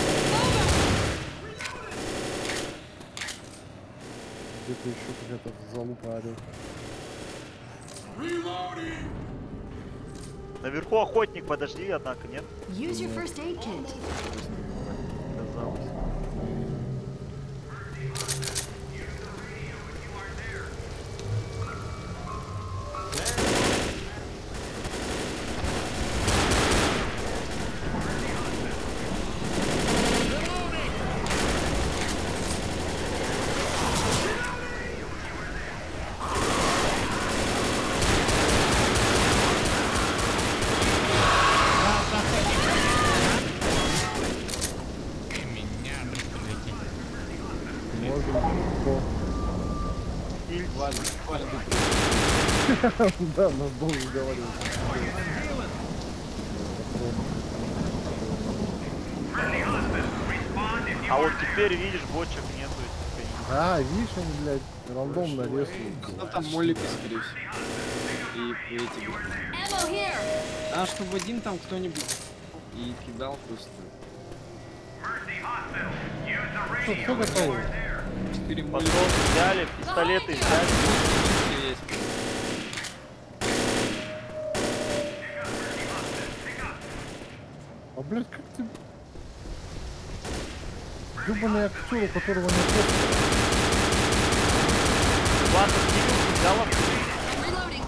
где-то еще какая-то залупа орёт. Reloading. Наверху охотник, подожди, однако, нет? Use your first aid kit. Казалось. меня пристрелите. Можем легко. Да, нас долго говорил. А вот теперь, видишь, бочек нету. теперь. А, видишь, они, блядь, рандомно рисуют. Ну там молики, скорее всего. И эти. Ammo here! А чтобы один там кто-нибудь и кидал просто. Что готово? 4 молики Патроны взяли, пистолеты взяли. есть. А, блядь, как ты... Ёбаный актер, у которого нет опыта. Ладно, Кирилл взял Reloading!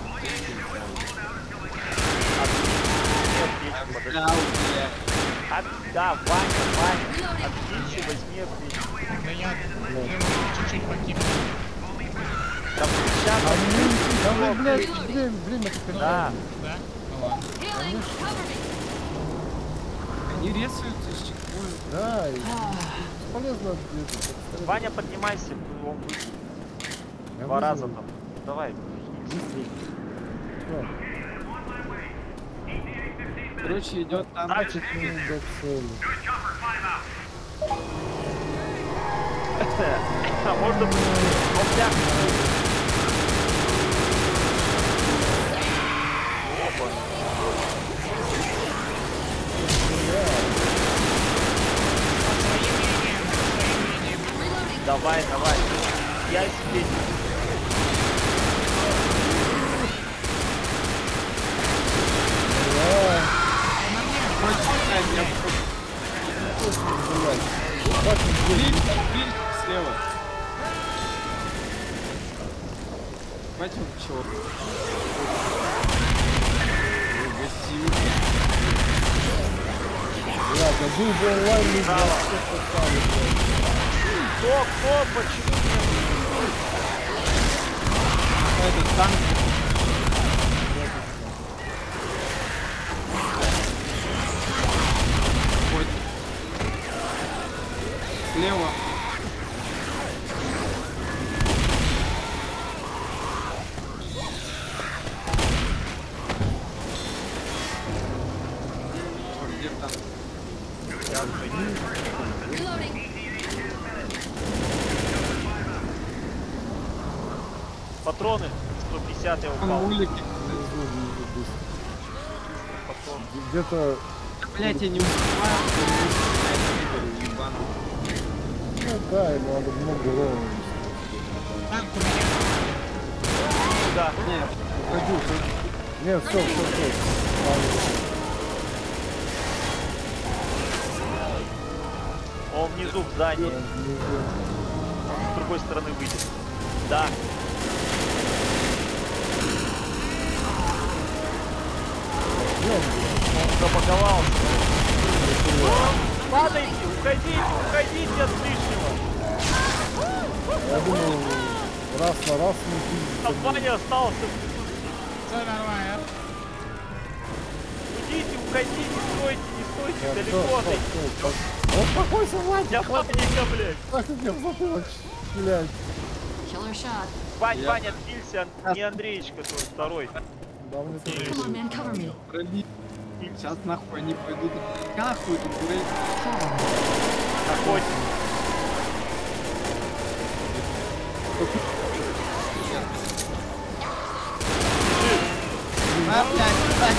аптечку, подожди. Да, бля. Да, Ваня, отлично, возьми аптечку. Да я чуть-чуть покину. Там сейчас Да вы, блядь, время как Да, Да? Ну ладно. Healing! Cover me! Они резаются с чекпоинта. Да, и бесполезно это. Ваня, поднимайся, он будет Я два раза вызову. там. Давай. Всё, Короче, идет там. 15 минут до цели. А можно будет хомяк. Опа. Давай, давай. Я себе. Слева. Хватит чего? Бля, да был бы онлайн, мы бы Право. всех поставили, блядь. Кто, почему? Этот танк. Слева. Где там? Reloading. Патроны 150 я Там упал. улики. Патрон. Где-то, Блять, я не успеваю. Ебаный. ну да, ему надо много ровно. Танк у меня. Да. Нет. Уходи, уходи. Нет, все. Он внизу в здании. С другой стороны выйдет. Да. Он забаговался. Падайте, уходите от лишнего. Я думал, раз на раз мы Там Ваня остался. Все нормально. Уходите, не стойте, далеко отойдите. Успокойся, Владик, Я паника, блядь. как ты мне в затылок стрелять? Killer shot. Вань, отбился, не Андреечка, тот второй. Да, мне тоже. Come on, man, cover me. Проби. Сейчас нахуй они пойдут. Нахуй тут блядь. Охотник. А, блядь.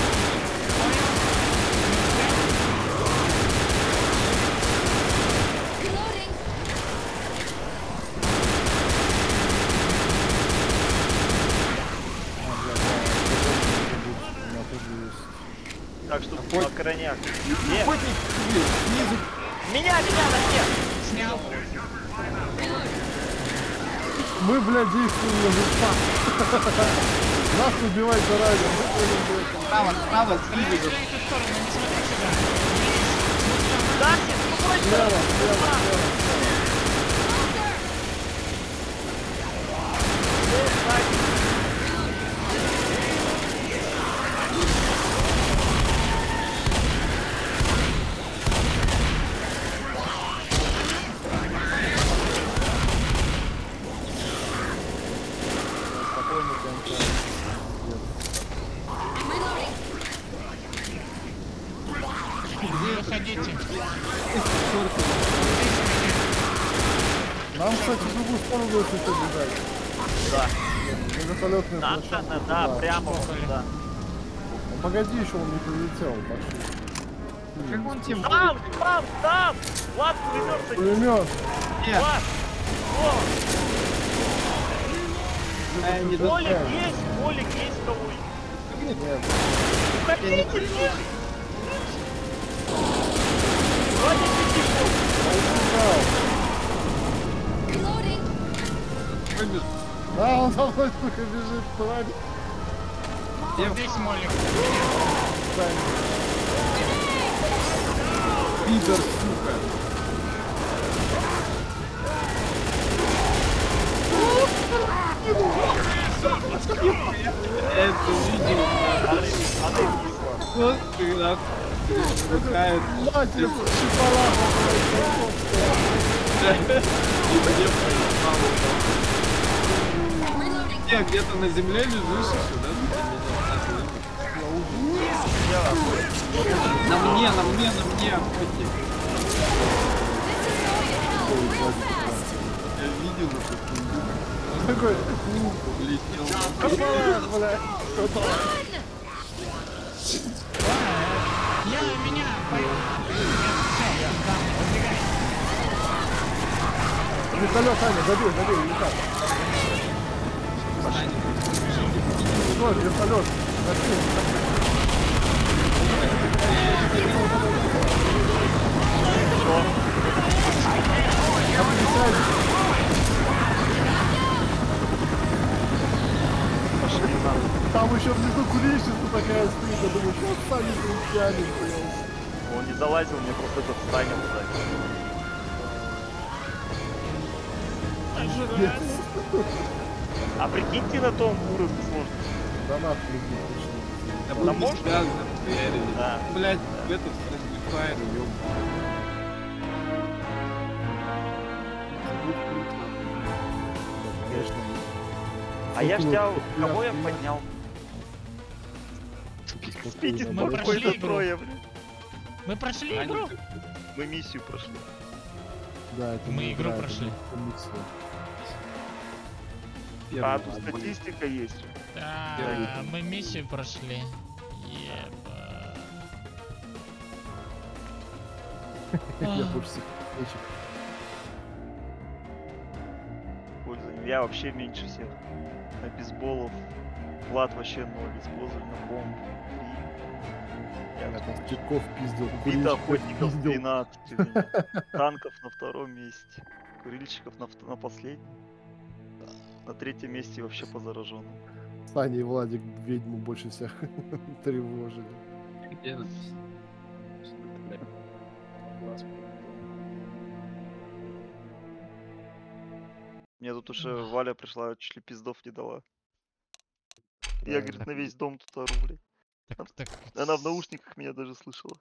Reloading. У меня тоже есть. Так что на коронях. Где? Охотник убил. Снизу. Меня на всех! Снял. Мы, блядь, действуем на жильцах. Нас убивать заранее. Справа, снизу. Смотри в эту сторону, не смотри сюда. Дайте, с другой Слева, стороны! слева. Спокойно, кончай. Reloading. Выходите. Нам, кстати, в другую сторону, если что, бежать. Да. Вертолетная Да, площадка. да, прямо вот сюда. Ну, погоди, еще он не прилетел. Так что... Как он тебе Там! Влад, пулемет! Пулемет. Нет. Влад! О, Не Олег достал. есть кого? Нет. Уходите, ближе! Владик, иди, Reloading. Выбежал. Да, он за мной только бежит, тварь. Здесь молик. Пидор, сука. Это видео. Вот ты нахуй. Бухает. Мать, я шоколада. Reloading. Где, где-то на земле лежишь еще, да? На мне, охотник. This is going to hell real fast. Я видел это. Такой, Летел. блядь. Run. Меня, все, там, убегай. Вертолет, Аня, забей, летать. Что, вертолет? Там еще внизу курильщица такая стоит, я думаю, что сами тянет, блядь. Он не залазил, мне просто этот станил сзади. А прикиньте на том уровне сложности. Да нахуй, блядь. Да Там мы можно? связаны, хуярили. Да. Блядь, в этот Friendly Fire, ёбаный. А я ж Ну, тебя... вот, Кого я я- поднял? Спокойно, Спите да, Мы это- прошли спокойно игру. трое, блин. Мы прошли Аня, игру. ты- Мы миссию прошли. Да, это Мы не игру игра, это прошли. миссия. первый А, тут отбой. статистика есть. Да, мы миссию прошли. Еба. Я больше всех этих. Пользование. Я вообще меньше всех. На бейсболов. Влад вообще 0. Использовали на бомб. 3. Я там степков пиздил. Убито курильщиков охотников пиздил. 12. извини. Танков на втором месте. Курильщиков на последнем. На третьем месте вообще по зараженным. Саня и Владик ведьму больше всех тревожили. Где написано? Мне тут уже Валя пришла, чуть ли пиздов не дала. Я, говорит, на весь дом тут ору, блядь. Так, Она в наушниках меня даже слышала.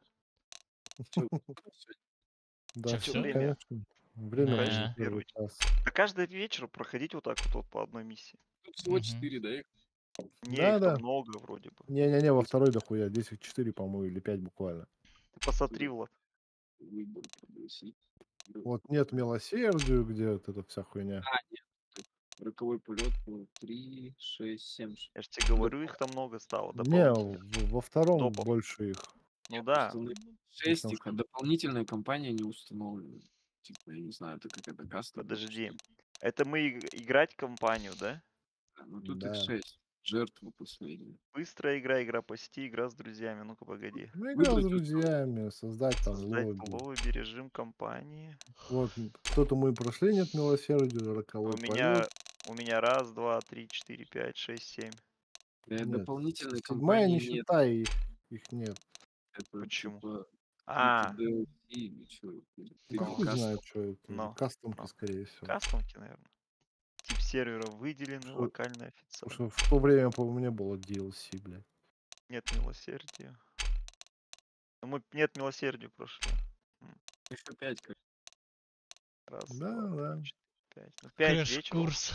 Да, Чё, всё, всё? конечно. Время Да. уже Первый. первый час. А каждый вечер проходить вот так вот по одной миссии. Тут всего Мгм. 4, да? Их? Не, Да, их там да. много вроде бы. Не-не-не, во второй дохуя. Здесь их 4, по-моему, или 5 буквально. Ты посмотри, Влад. Выбор пригласить. Вот нет милосердию, где вот эта вся хуйня. А, нет. Роковой полет 3, 6, 7. Я же тебе говорю, их там много стало. Не, дополнительных. во втором Топов. больше их. Ну да. 6 Потому их, а дополнительная компания не установлена. Типа, я не знаю, это какая-то каста. Подожди. Это мы играть компанию, да? Ну тут Да. их 6. Жертву последнюю. Быстрая игра, игра по сети, игра с друзьями. Ну-ка, погоди. Ну, игра с Выбрать друзьями, создать там Создать лобби. лобби, режим компании. Вот, кто-то мы прошли, нет милосердия, роковой У меня, полет. раз, два, три, четыре, пять, шесть, 7. Нет, Дополнительной седьмая не компании нет. считай, их нет. Это Почему? типа А, какие-то DLC или чё, или Да Ну, хуй кастом. знает, что это. но, Кастомки, но. скорее всего. кастомки, наверное. Тип сервера выделены, Что- локальный офицер. Потому что в то время, по-моему, не было DLC, блядь. Нет милосердия. Ну, мы нет милосердия прошли. Еще 5 как. Раз, Да, два, да. три, четыре, 5. Ну, 5 вечера. Крэш-курс.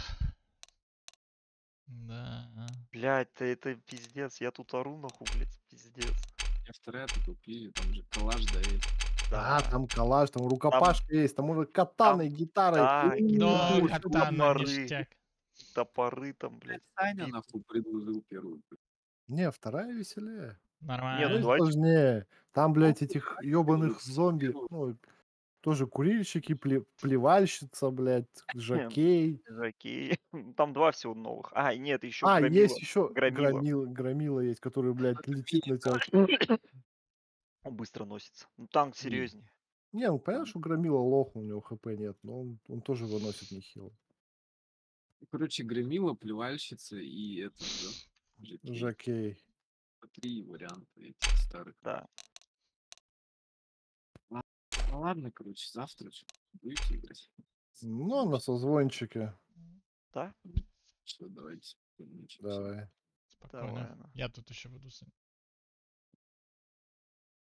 Да. Блядь, это пиздец. Я тут ору нахуй, блядь, пиздец. Я вторая купили, там же коллаж, да, есть. Да, там коллаж, там рукопашка есть, там уже катаной, гитарой. Да, У-у-у, Да, Ой, катана, топоры. ништяк. Топоры там, блядь. Саня бит. нахуй предложил первую. Не, вторая веселее. Нормально. ну Ну, давайте. сложнее. Там, блядь, этих давайте ебаных первую, зомби, первую. ну, тоже курильщики, плевальщица, блядь, жокей. Окей. Там 2 всего новых. А, нет, еще А, Громила. есть еще Громила. громила есть, который, блядь, Это летит на тебя. Он быстро носится. Ну, танк серьезнее. Не, ну понятно, что громила лох, у него хп нет, но он тоже выносит нехило. Короче, громила, плевальщица и это, да? Жокей. Жокей. 3 варианта этих старых. Да. Ну ладно, короче, завтра будете играть. Ну, на созвончике. Да? Что, давайте. Давай. Спокойно. Давай, ну. Я тут еще буду